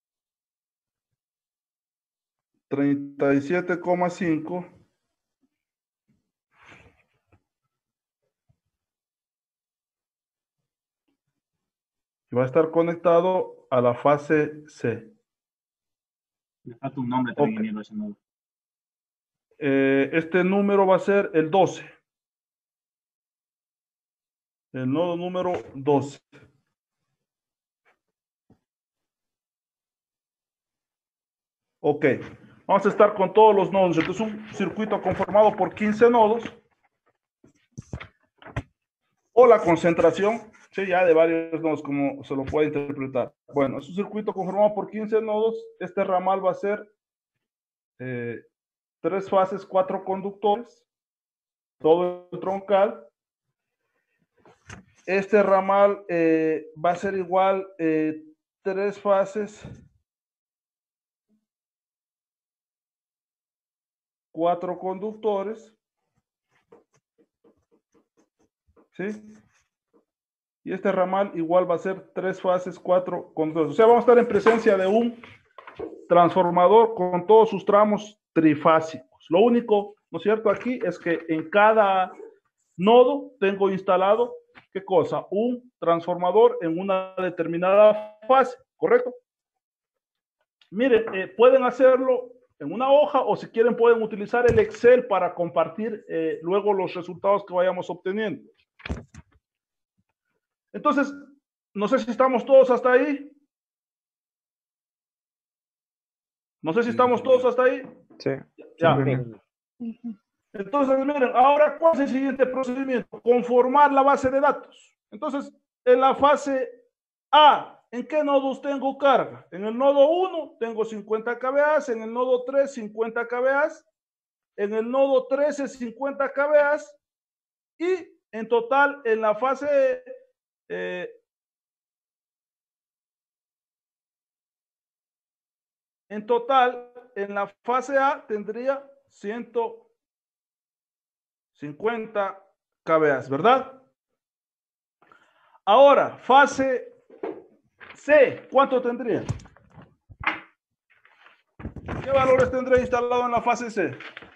treinta y siete coma cinco va a estar conectado a la fase C. Le falta un nombre Ok. también, ingeniero, ese nodo. Eh, este número va a ser el doce. El nodo número doce. Ok. Vamos a estar con todos los nodos. Entonces, un circuito conformado por quince nodos. O la concentración, sí, ya de varios nodos, como se lo puede interpretar. Bueno, es un circuito conformado por quince nodos. Este ramal va a ser eh, tres fases, cuatro conductores, todo el troncal. Este ramal eh, va a ser igual eh, tres fases, cuatro conductores, ¿sí? Y este ramal igual va a ser tres fases, cuatro conductores. O sea, vamos a estar en presencia de un transformador con todos sus tramos trifásicos. Lo único, ¿no es cierto? Aquí es que en cada nodo tengo instalado, ¿qué cosa? Un transformador en una determinada fase, ¿correcto? Miren, eh, pueden hacerlo en una hoja o si quieren pueden utilizar el Excel para compartir eh, luego los resultados que vayamos obteniendo. Entonces, no sé si estamos todos hasta ahí. No sé si estamos todos hasta ahí. Sí. Ya. Ujú. Entonces, miren, ahora, ¿cuál es el siguiente procedimiento? Conformar la base de datos. Entonces, en la fase A, ¿en qué nodos tengo carga? En el nodo uno tengo cincuenta kVA, en el nodo tres cincuenta kVA, en el nodo trece cincuenta kVA y en total en la fase eh, en total en la fase A tendría ciento cincuenta kVA, ¿verdad? Ahora, fase C, ¿cuánto tendría? ¿Qué valores tendría instalado en la fase C?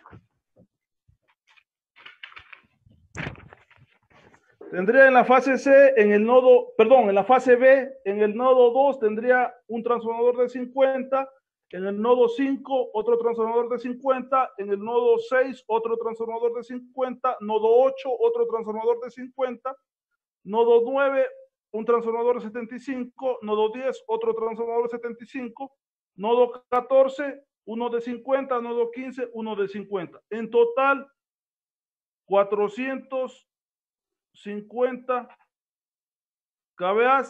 Tendría en la fase C, en el nodo, perdón, en la fase B, en el nodo dos tendría un transformador de cincuenta, en el nodo cinco otro transformador de cincuenta, en el nodo seis otro transformador de cincuenta, nodo ocho otro transformador de cincuenta, nodo nueve un transformador de setenta y cinco, nodo diez otro transformador de setenta y cinco, nodo catorce uno de cincuenta, nodo quince uno de cincuenta. En total, cuatrocientos cincuenta kVA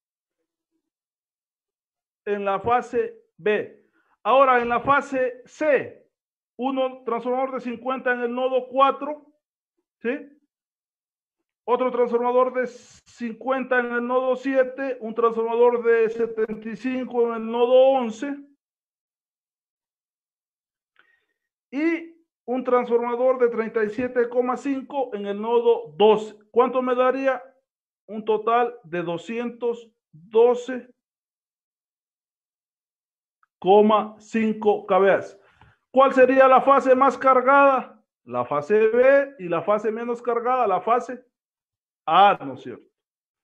en la fase B. Ahora, en la fase C, uno transformador de cincuenta en el nodo cuatro, ¿sí? Otro transformador de cincuenta en el nodo siete, un transformador de setenta y cinco en el nodo once y un transformador de treinta y siete coma cinco en el nodo doce. ¿Cuánto me daría? Un total de doscientos doce coma cinco kVA. ¿Cuál sería la fase más cargada? La fase B, y la fase menos cargada, la fase A, ¿no es cierto?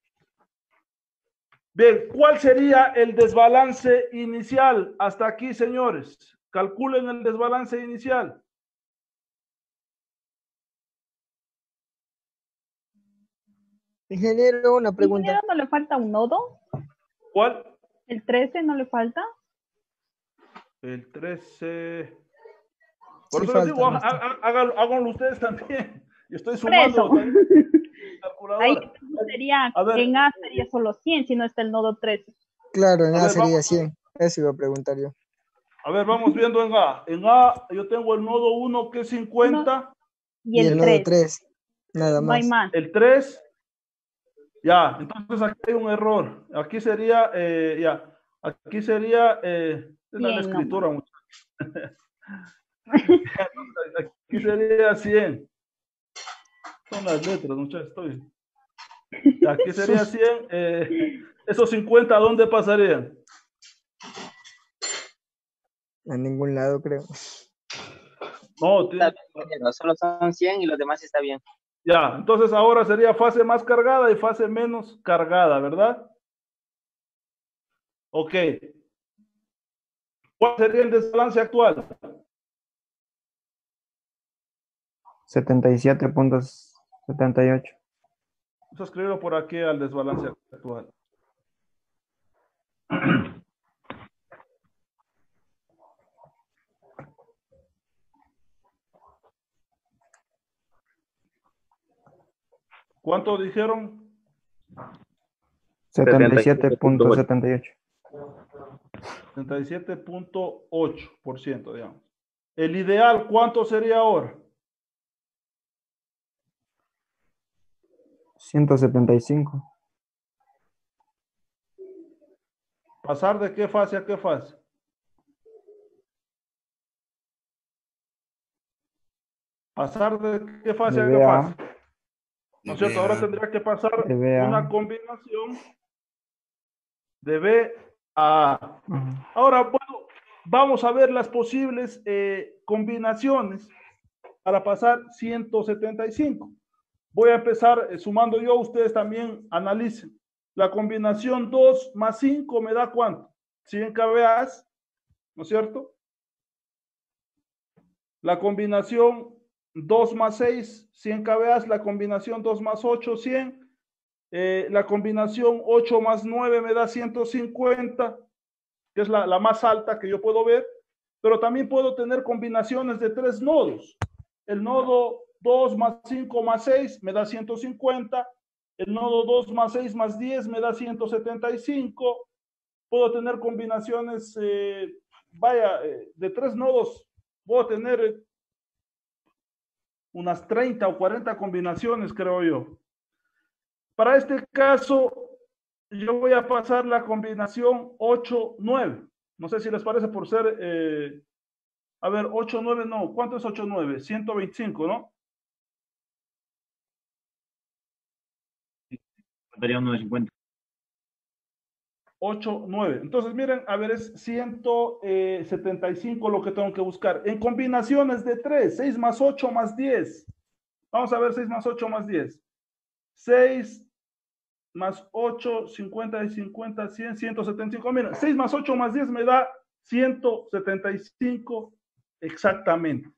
Bien, ¿cuál sería el desbalance inicial? Hasta aquí, señores. Calculen el desbalance inicial. Ingeniero, una pregunta. ¿Ingeniero no le falta un nodo? ¿Cuál? ¿El trece no le falta? El trece. Por Sí eso les falta, digo, no está. há- háganlo, háganlo ustedes también. Yo estoy Por sumando eso. también la Ahí calculadora. sería, A ver. en A sería solo cien, si no está el nodo trece. Claro, en A A ver, sería vamos. cien. Eso iba a preguntar yo. A ver, vamos viendo en A. En A yo tengo el nodo uno que es cincuenta, Y Y el el nodo tres, tres, nada no hay más. más. el tres. Ya, entonces aquí hay un error. Aquí sería, eh, ya, aquí sería, eh, es la cien escritura, nomás. muchachos. Aquí sería cien. Son las letras, muchachos. Estoy, Aquí sería cien. Eh, esos cincuenta, ¿a dónde pasarían? A ningún lado, creo. No, Está tiene- bien, no, solo son cien y los demás está bien. ya, entonces ahora sería fase más cargada y fase menos cargada, ¿verdad? Ok. ¿Cuál sería el desbalance actual? setenta y siete punto setenta y ocho. Vamos a escribirlo por aquí al desbalance actual. ¿Cuánto dijeron? setenta y siete punto setenta y ocho. setenta y siete punto ocho por ciento, digamos. El ideal, ¿cuánto sería ahora? ciento setenta y cinco. ¿Pasar de qué fase a qué fase? ¿Pasar de qué fase De a qué B A. fase? ¿No es cierto? Ahora tendría que pasar De B A. una combinación de B a A. Ajá. Ahora, bueno, vamos a ver las posibles eh, combinaciones para pasar ciento setenta y cinco. Voy a empezar eh, sumando yo, ustedes también analicen. La combinación dos más cinco me da ¿cuánto? cien K V As, ¿no es cierto? La combinación dos más seis, cien K V As. La combinación dos más ocho, cien. Eh, la combinación ocho más nueve me da ciento cincuenta, que es la, la más alta que yo puedo ver. Pero también puedo tener combinaciones de tres nodos. El nodo dos más cinco más seis me da ciento cincuenta. El nodo dos más seis más diez me da ciento setenta y cinco. Puedo tener combinaciones, eh, vaya, eh, de tres nodos. Puedo tener eh, unas treinta o cuarenta combinaciones, creo yo. Para este caso, yo voy a pasar la combinación ocho nueve. No sé si les parece por ser... Eh, a ver, ocho nueve no. ¿Cuánto es ocho nueve? ciento veinticinco, ¿no? Faltaría uno de cincuenta. ocho nueve. Entonces, miren, a ver, es ciento setenta y cinco lo que tengo que buscar. En combinaciones de tres, seis más ocho más diez. Vamos a ver, seis más ocho más diez. seis más ocho, cincuenta y cincuenta, cien, ciento setenta y cinco. Miren, seis más ocho más diez me da ciento setenta y cinco exactamente.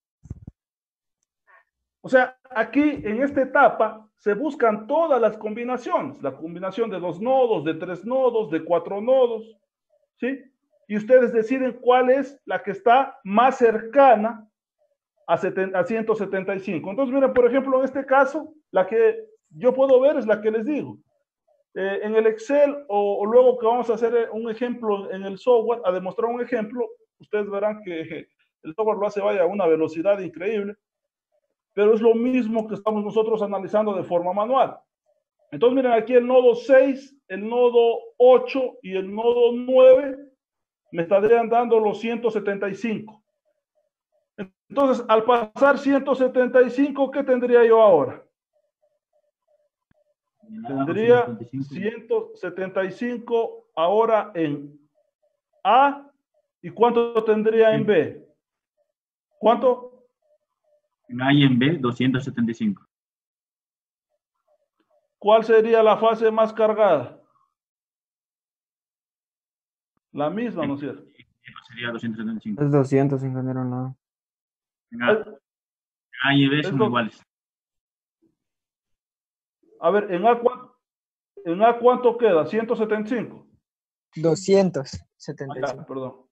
O sea, aquí en esta etapa se buscan todas las combinaciones, la combinación de dos nodos, de tres nodos, de cuatro nodos, ¿sí? Y ustedes deciden cuál es la que está más cercana a, a ciento setenta y cinco. Entonces, miren, por ejemplo, en este caso, la que yo puedo ver es la que les digo. Eh, en el Excel o, o luego que vamos a hacer un ejemplo en el software, a demostrar un ejemplo, ustedes verán que el software lo hace, vaya, a una velocidad increíble. Pero es lo mismo que estamos nosotros analizando de forma manual. Entonces, miren, aquí el nodo seis, el nodo ocho y el nodo nueve me estarían dando los ciento setenta y cinco. Entonces, al pasar ciento setenta y cinco, ¿qué tendría yo ahora? Tendría ciento setenta y cinco ahora en A. ¿Y cuánto tendría en B? ¿Cuánto? En A y en B, doscientos setenta y cinco. ¿Cuál sería la fase más cargada? La misma, ¿no es cierto? Sería doscientos setenta y cinco. Es doscientos sin generar nada. En A, en A y B son Esto, iguales. a ver, ¿en A, cuánto, ¿en A cuánto queda? ciento setenta y cinco. doscientos setenta y Ah, cinco. ya, perdón.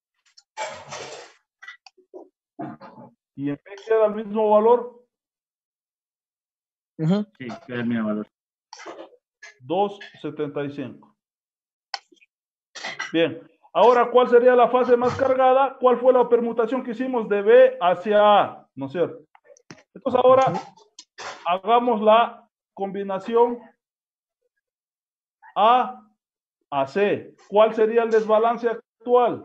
¿Y en B queda el mismo valor? Uh-huh. Sí, queda el mismo valor. doscientos setenta y cinco. Bien. Ahora, ¿cuál sería la fase más cargada? ¿Cuál fue la permutación que hicimos de B hacia A? ¿No es cierto? Entonces, ahora hagamos la combinación A a C. ¿Cuál sería el desbalance actual?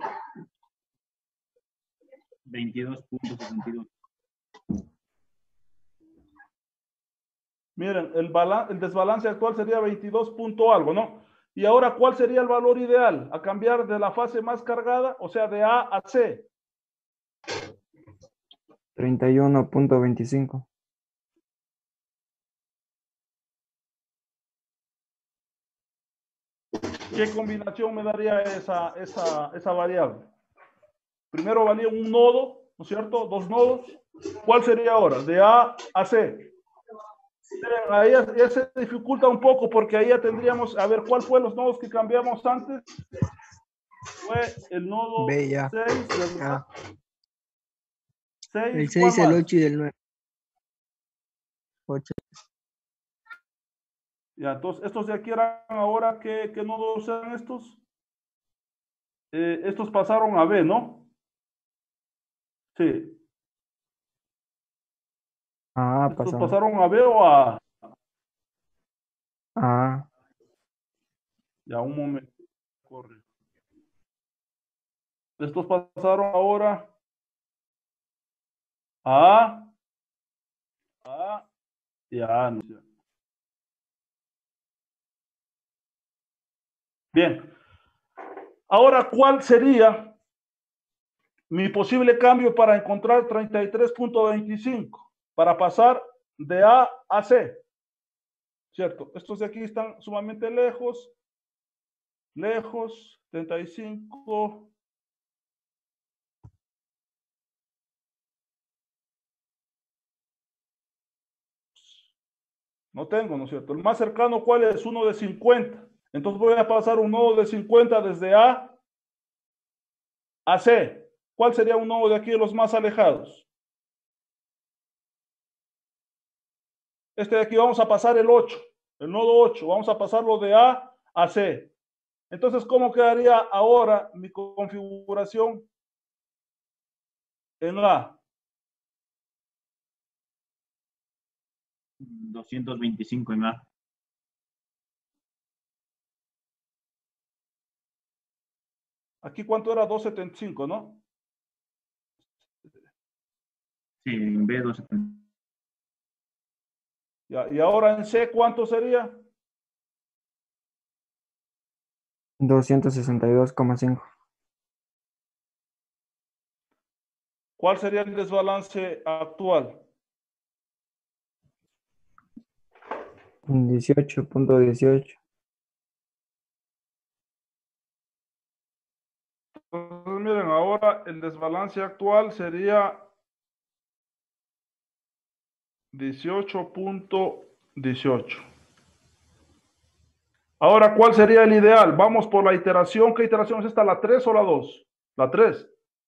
veintidós punto sesenta y dos. Miren, el, balan- el desbalance actual sería veintidós punto algo, ¿no? Y ahora, ¿cuál sería el valor ideal? A cambiar de la fase más cargada, o sea, de A a C. treinta y uno punto veinticinco. ¿Qué combinación me daría esa, esa, esa variable? Primero valía un nodo, ¿no es cierto? Dos nodos. ¿Cuál sería ahora? De A a C. Miren, ahí ya, ya se dificulta un poco porque ahí ya tendríamos, a ver, ¿cuál fue los nodos que cambiamos antes? Fue el nodo B y A. seis, ¿verdad? Ah, seis, el ¿cuál seis, el más? ocho y el nueve. ocho. Ya, entonces, estos de aquí eran ahora, ¿qué, qué nodos eran estos? Eh, estos pasaron a B, ¿no? Sí. Ah, ¿Estos pasamos. pasaron a B o a A? Ah, Ya, un momento. Corre. Estos pasaron ahora a A, A y a A, ¿no es cierto? Bien. Ahora, ¿cuál sería mi posible cambio para encontrar treinta y tres punto veinticinco? Para pasar de A a C. ¿Cierto? Estos de aquí están sumamente lejos. Lejos, treinta y cinco. No tengo, ¿no es cierto? El más cercano, ¿cuál es? Uno de cincuenta. Entonces voy a pasar un nodo de cincuenta desde A a C. ¿Cuál sería un nodo de aquí de los más alejados? Este de aquí vamos a pasar el ocho, el nodo ocho. Vamos a pasarlo de A a C. Entonces, ¿cómo quedaría ahora mi configuración en A? doscientos veinticinco en A. Aquí, ¿cuánto era? doscientos setenta y cinco, ¿no? Sí, en B doscientos setenta. Ya, y ahora en C, ¿cuánto sería? doscientos sesenta y dos coma cinco. ¿Cuál sería el desbalance actual? dieciocho punto dieciocho. Entonces, miren, ahora el desbalance actual sería dieciocho punto dieciocho. Ahora, ¿cuál sería el ideal? Vamos por la iteración. ¿Qué iteración es esta? ¿La tres o la dos? La tres.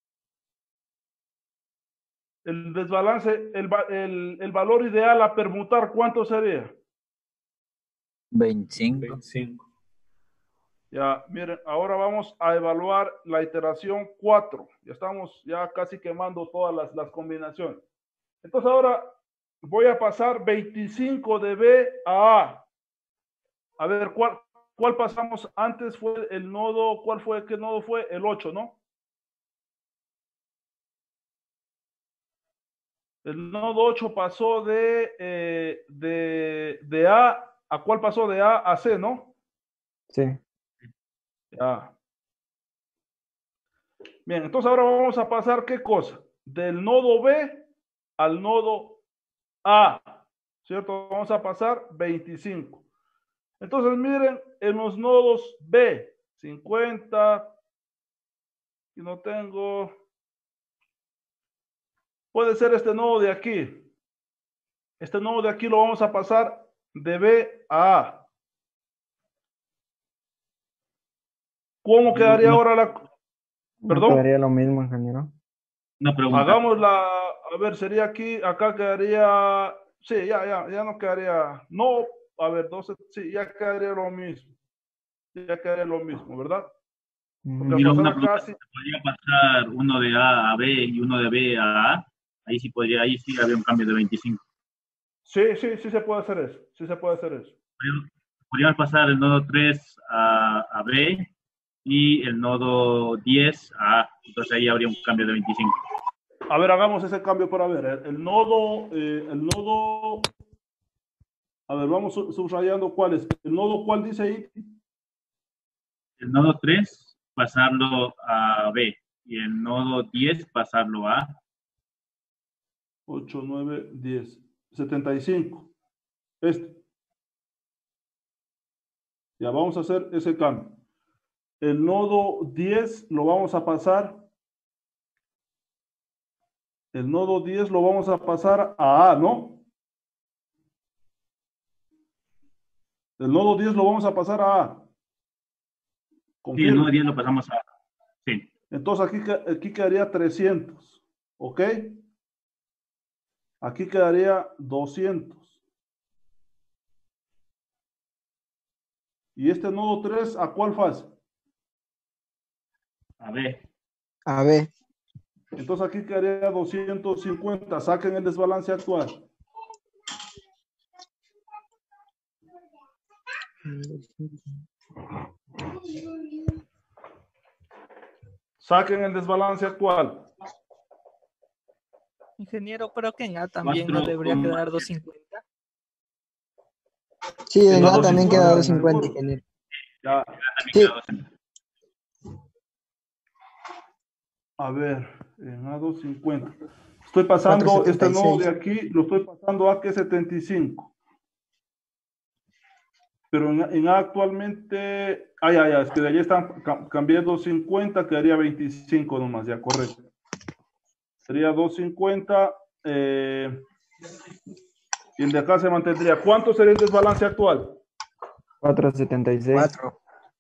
El desbalance, el, el, el valor ideal a permutar, ¿cuánto sería? veinticinco. veinticinco. Ya, miren, ahora vamos a evaluar la iteración cuatro. Ya estamos ya casi quemando todas las, las combinaciones. Entonces ahora voy a pasar veinticinco de B a A. A ver, ¿cuál, cuál pasamos antes? Fue el nodo, ¿cuál fue? ¿Qué nodo fue? El ocho, ¿no? El nodo ocho pasó de, eh, de, de A, ¿a cuál pasó? De A a C, ¿no? Sí. Ya. Bien, entonces ahora vamos a pasar, ¿qué cosa? Del nodo B al nodo A, ¿cierto? Vamos a pasar veinticinco. Entonces, miren, en los nodos B, cincuenta, y no tengo, puede ser este nodo de aquí. Este nodo de aquí lo vamos a pasar de B a A. ¿Cómo quedaría No, no, ahora la... No Perdón? quedaría lo mismo, ingeniero. Una pregunta. Hagamos la... A ver, sería aquí, acá quedaría... Sí, ya, ya, ya no quedaría... No, a ver, doce, sí, ya quedaría lo mismo. Ya quedaría lo mismo, ¿verdad? Porque Mira, al una pasar pregunta, acá, sí, ¿se podría pasar uno de A a B y uno de B a A? Ahí sí podría, ahí sí habría un cambio de veinticinco. sí, sí, sí se puede hacer eso. Sí se puede hacer eso. Podríamos pasar el nodo tres a, a B y el nodo diez a A. Entonces ahí habría un cambio de veinticinco. A ver, hagamos ese cambio para ver. El, el nodo, eh, el nodo, A ver, vamos su- subrayando cuál es. ¿El nodo cuál dice ahí? El nodo tres, pasarlo a B. Y el nodo diez, pasarlo a A. ocho, nueve, diez. setenta y cinco. Este. Ya vamos a hacer ese cambio. El nodo diez lo vamos a pasar. El nodo diez lo vamos a pasar a A, ¿no? El nodo diez lo vamos a pasar a A. Sí, el Confirma. nodo diez lo pasamos a A. Sí. Entonces aquí, que- aquí quedaría trescientos. ¿Ok? Aquí quedaría doscientos. Y este nodo tres, ¿a cuál fase? A B. A ver, Entonces aquí quedaría doscientos cincuenta. Saquen el desbalance actual. Saquen el desbalance actual. Ingeniero, creo que en A también no Cuatro debería coma- quedar doscientos cincuenta. sí, en El A nodo también cincuenta, queda de cincuenta, acuerdo. ingeniero. Ya, También Sí. queda doscientos. a ver, en A doscientos cincuenta. Estoy pasando este cuatrocientos setenta y nodo seis. de aquí, lo estoy pasando a que setenta y cinco. Pero en, en A actualmente, ah, ya, ya, es que de allí están ca- cambiando cincuenta, quedaría veinticinco nomás, ya, correcto. Sería doscientos cincuenta, eh, y el de acá se mantendría. ¿Cuánto sería el desbalance actual? cuatrocientos setenta y seis. cuatro.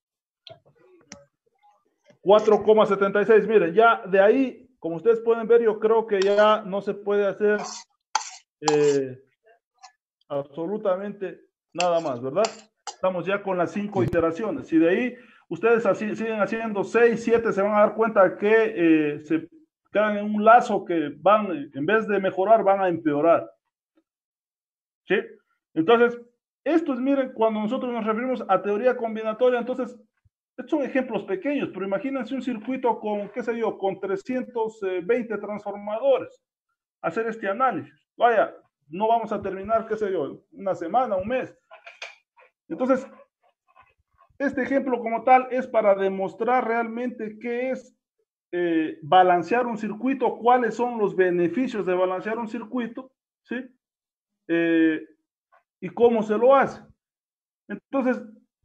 cuatro coma setenta y seis. Miren, ya de ahí, como ustedes pueden ver, yo creo que ya no se puede hacer eh, absolutamente nada más, ¿verdad? Estamos ya con las cinco iteraciones. Y de ahí ustedes así, siguen haciendo seis, siete, se van a dar cuenta que eh, se quedan en un lazo que van, en vez de mejorar, van a empeorar. ¿Sí? Entonces, estos, miren, cuando nosotros nos referimos a teoría combinatoria, entonces, estos son ejemplos pequeños, pero imagínense un circuito con, qué sé yo, con trescientos veinte transformadores, hacer este análisis. Vaya, no vamos a terminar, qué sé yo, una semana, un mes. Entonces, este ejemplo como tal es para demostrar realmente qué es eh, balancear un circuito, cuáles son los beneficios de balancear un circuito, ¿sí? Eh, y cómo se lo hace. Entonces,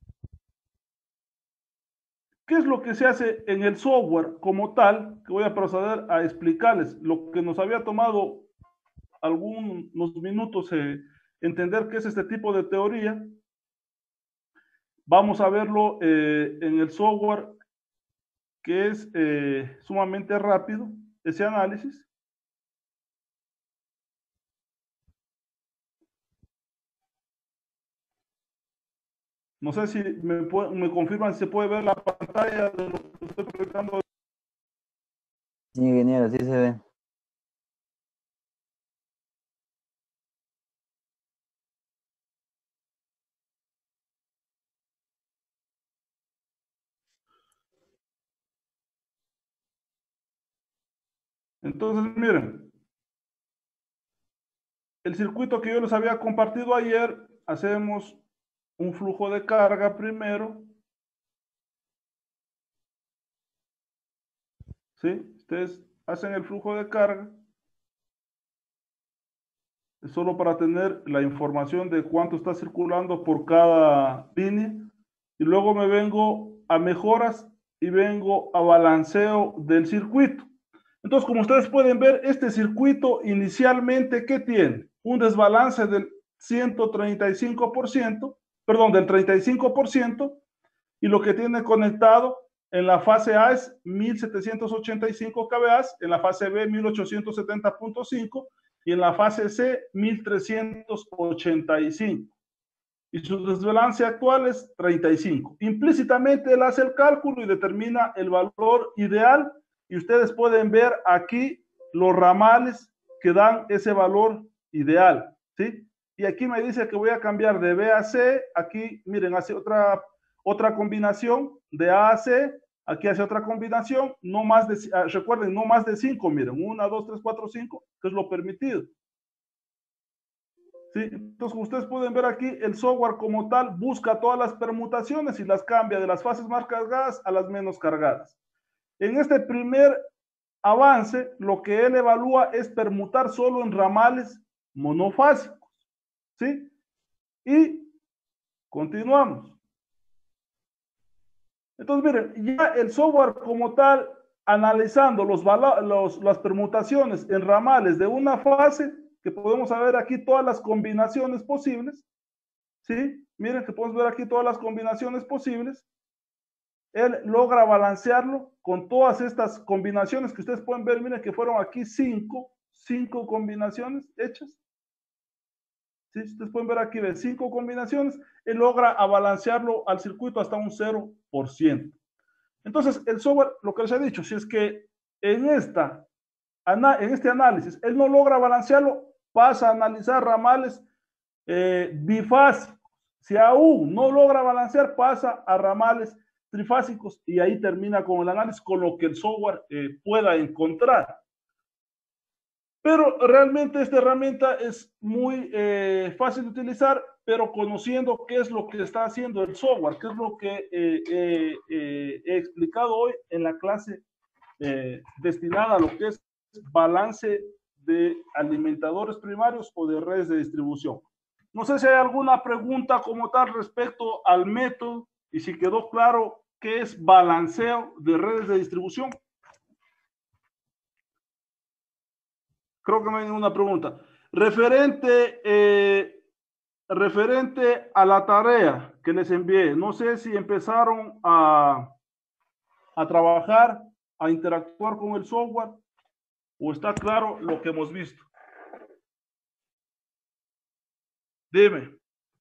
¿qué es lo que se hace en el software como tal? Que voy a proceder a explicarles. Lo que nos había tomado algunos minutos eh, entender qué es este tipo de teoría. Vamos a verlo eh, en el software, que es eh, sumamente rápido, ese análisis. No sé si me, puede, me confirman si se puede ver la pantalla de lo que estoy proyectando. Sí, ingeniero, sí se ve. Entonces, miren, el circuito que yo les había compartido ayer, hacemos un flujo de carga primero. ¿Sí? Ustedes hacen el flujo de carga. Es solo para tener la información de cuánto está circulando por cada línea. Y luego me vengo a mejoras y vengo a balanceo del circuito. Entonces, como ustedes pueden ver, este circuito inicialmente, ¿qué tiene? Un desbalance del ciento treinta y cinco por ciento, perdón, del treinta y cinco por ciento, y lo que tiene conectado en la fase A es mil setecientos ochenta y cinco kVA, en la fase B mil ochocientos setenta punto cinco y en la fase C mil trescientos ochenta y cinco. Y su desbalance actual es treinta y cinco. Implícitamente él hace el cálculo y determina el valor ideal, y ustedes pueden ver aquí los ramales que dan ese valor ideal, ¿sí? Y aquí me dice que voy a cambiar de B a C. Aquí, miren, hace otra, otra combinación de A a C. Aquí hace otra combinación, no más de, recuerden, no más de cinco, miren, una, dos, tres, cuatro, cinco, que es lo permitido. ¿sí? Entonces, como ustedes pueden ver aquí, el software como tal busca todas las permutaciones y las cambia de las fases más cargadas a las menos cargadas. En este primer avance, lo que él evalúa es permutar solo en ramales monofásicos, ¿sí? Y continuamos. Entonces, miren, ya el software como tal, analizando los, los, las permutaciones en ramales de una fase, que podemos ver aquí todas las combinaciones posibles, ¿sí? Miren que podemos ver aquí todas las combinaciones posibles. Él logra balancearlo con todas estas combinaciones que ustedes pueden ver. Miren que fueron aquí cinco, cinco combinaciones hechas. ¿Sí? Ustedes pueden ver aquí de cinco combinaciones. Él logra balancearlo al circuito hasta un cero por ciento. Entonces, el software, lo que les he dicho, si es que en, esta, en este análisis él no logra balancearlo, pasa a analizar ramales eh, bifásicos. Si aún no logra balancear, pasa a ramales trifásicos y ahí termina con el análisis, con lo que el software eh, pueda encontrar. Pero realmente esta herramienta es muy eh, fácil de utilizar, pero conociendo qué es lo que está haciendo el software, qué es lo que eh, eh, eh, he explicado hoy en la clase eh, destinada a lo que es balance de alimentadores primarios o de redes de distribución. No sé si hay alguna pregunta como tal respecto al método y si quedó claro qué es balanceo de redes de distribución. Creo que no hay ninguna pregunta. Referente, eh, referente a la tarea que les envié, no sé si empezaron a, a trabajar, a interactuar con el software o está claro lo que hemos visto. Dime.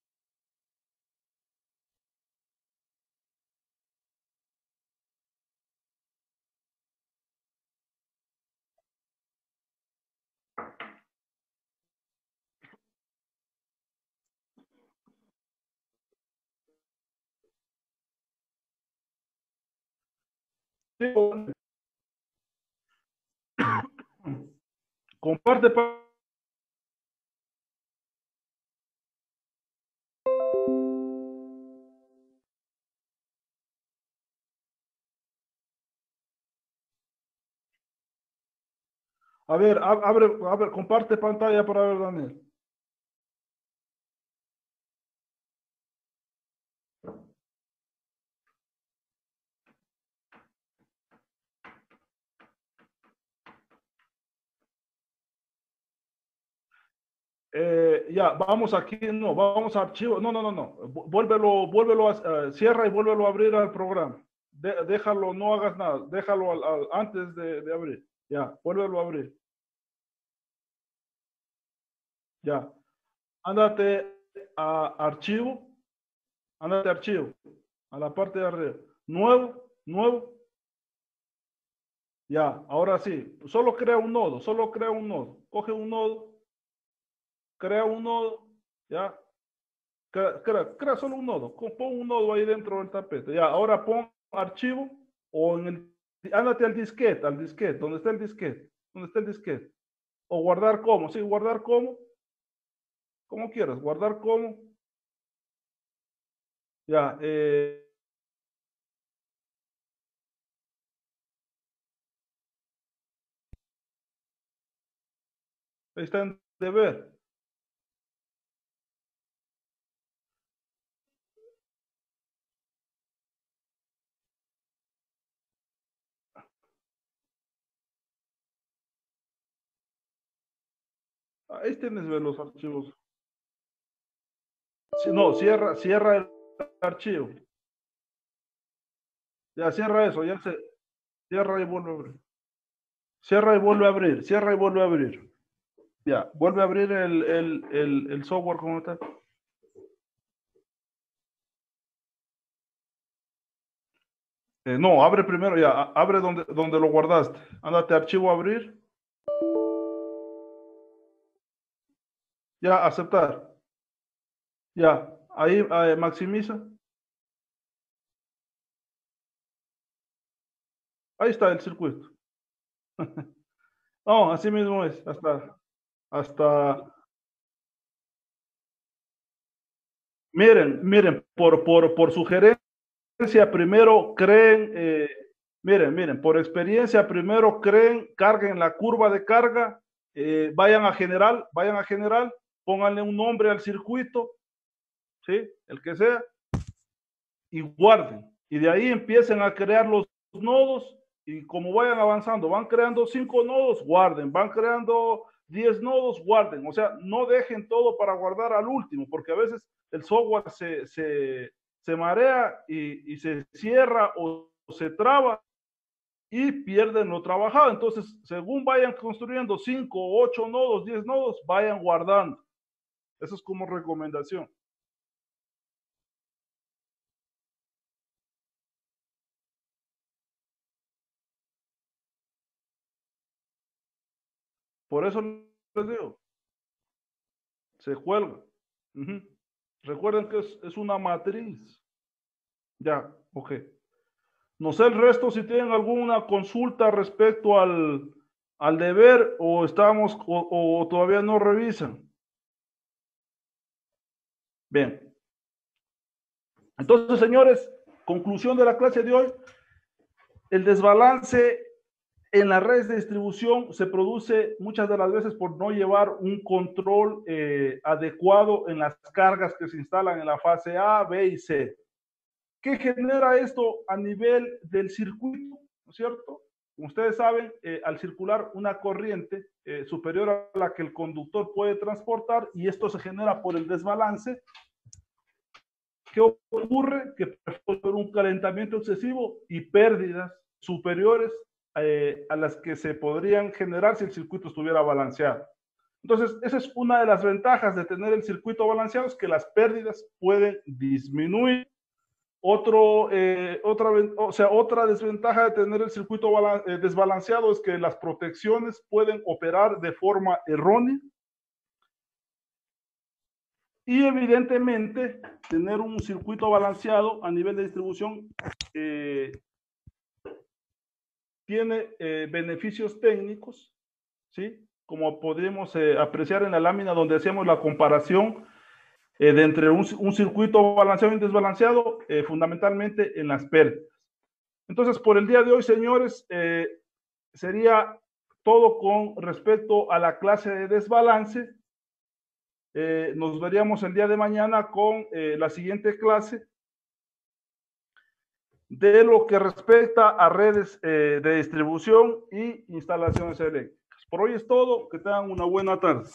Sí. Comparte. A ver, abre, abre, comparte pantalla para ver, Daniel. Eh, ya, vamos aquí, no, vamos a archivo, no, no, no, no, vuélvelo, vuélvelo, a, uh, cierra y vuélvelo a abrir al programa. De, déjalo, no hagas nada, déjalo al, al, antes de, de abrir, ya, vuélvelo a abrir. Ya, ándate a archivo, ándate a archivo, a la parte de arriba, nuevo, nuevo, ya, ahora sí, solo crea un nodo, solo crea un nodo, coge un nodo, crea un nodo, ya, crea, crea, crea solo un nodo, pon un nodo ahí dentro del tapete, ya, ahora pon archivo o en el, ándate al disquete, al disquete, donde está el disquete, donde está el disquete, o guardar como, sí, guardar como, como quieras, guardar como, ya, eh, ahí está en deber. Ahí tienes los archivos. Sí, no, cierra, cierra el archivo. Ya, cierra eso, ya se cierra y vuelve a abrir. Cierra y vuelve a abrir, cierra y vuelve a abrir. Ya, vuelve a abrir el, el, el, el software como está. Eh, no, abre primero, ya, abre donde, donde lo guardaste. Ándate, archivo, abrir. Ya, aceptar. Ya, ahí, ahí maximiza. Ahí está el circuito. No, así mismo es, hasta, hasta Miren, miren, por, por, por sugerencia, primero creen, eh, miren, miren, por experiencia, primero creen, carguen la curva de carga, eh, vayan a general, vayan a general, pónganle un nombre al circuito, ¿sí? El que sea, y guarden. Y de ahí empiecen a crear los nodos, y como vayan avanzando, van creando cinco nodos, guarden, van creando diez nodos, guarden. O sea, no dejen todo para guardar al último, porque a veces el software se, se, se marea y, y se cierra o se traba y pierden lo trabajado. Entonces, según vayan construyendo cinco, ocho nodos, diez nodos, vayan guardando. Eso es como recomendación. Por eso les digo, se cuelga. Uh-huh. Recuerden que es, es una matriz. Ya, ok. No sé el resto si tienen alguna consulta respecto al, al deber o estamos o, o todavía no revisan. Bien. Entonces, señores, conclusión de la clase de hoy. El desbalance en las redes de distribución se produce muchas de las veces por no llevar un control eh, adecuado en las cargas que se instalan en la fase A, B y C. ¿Qué genera esto a nivel del circuito? ¿No es cierto? Como ustedes saben, eh, al circular una corriente eh, superior a la que el conductor puede transportar, y esto se genera por el desbalance, ¿qué ocurre? Que puede haber un calentamiento excesivo y pérdidas superiores eh, a las que se podrían generar si el circuito estuviera balanceado. Entonces, esa es una de las ventajas de tener el circuito balanceado, es que las pérdidas pueden disminuir. Otro, eh, otra, o sea, otra desventaja de tener el circuito eh, desbalanceado es que las protecciones pueden operar de forma errónea. Y evidentemente, tener un circuito balanceado a nivel de distribución eh, tiene eh, beneficios técnicos, ¿sí? Como podemos eh, apreciar en la lámina donde hacemos la comparación eh, de entre un, un circuito balanceado y desbalanceado, eh, fundamentalmente en las pérdidas. Entonces, por el día de hoy, señores, eh, sería todo con respecto a la clase de desbalance. Eh, nos veríamos el día de mañana con eh, la siguiente clase de lo que respecta a redes eh, de distribución y instalaciones eléctricas. Por hoy es todo. Que tengan una buena tarde.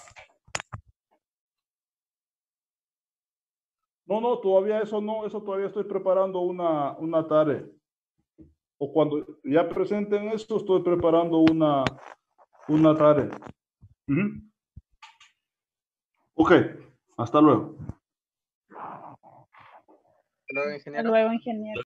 No, no, todavía eso no, eso todavía estoy preparando una, una tarea. O cuando ya presenten esto, estoy preparando una, una tarea. Uh-huh. Ok, hasta luego. Hasta luego, ingeniero. Hasta luego, ingeniero.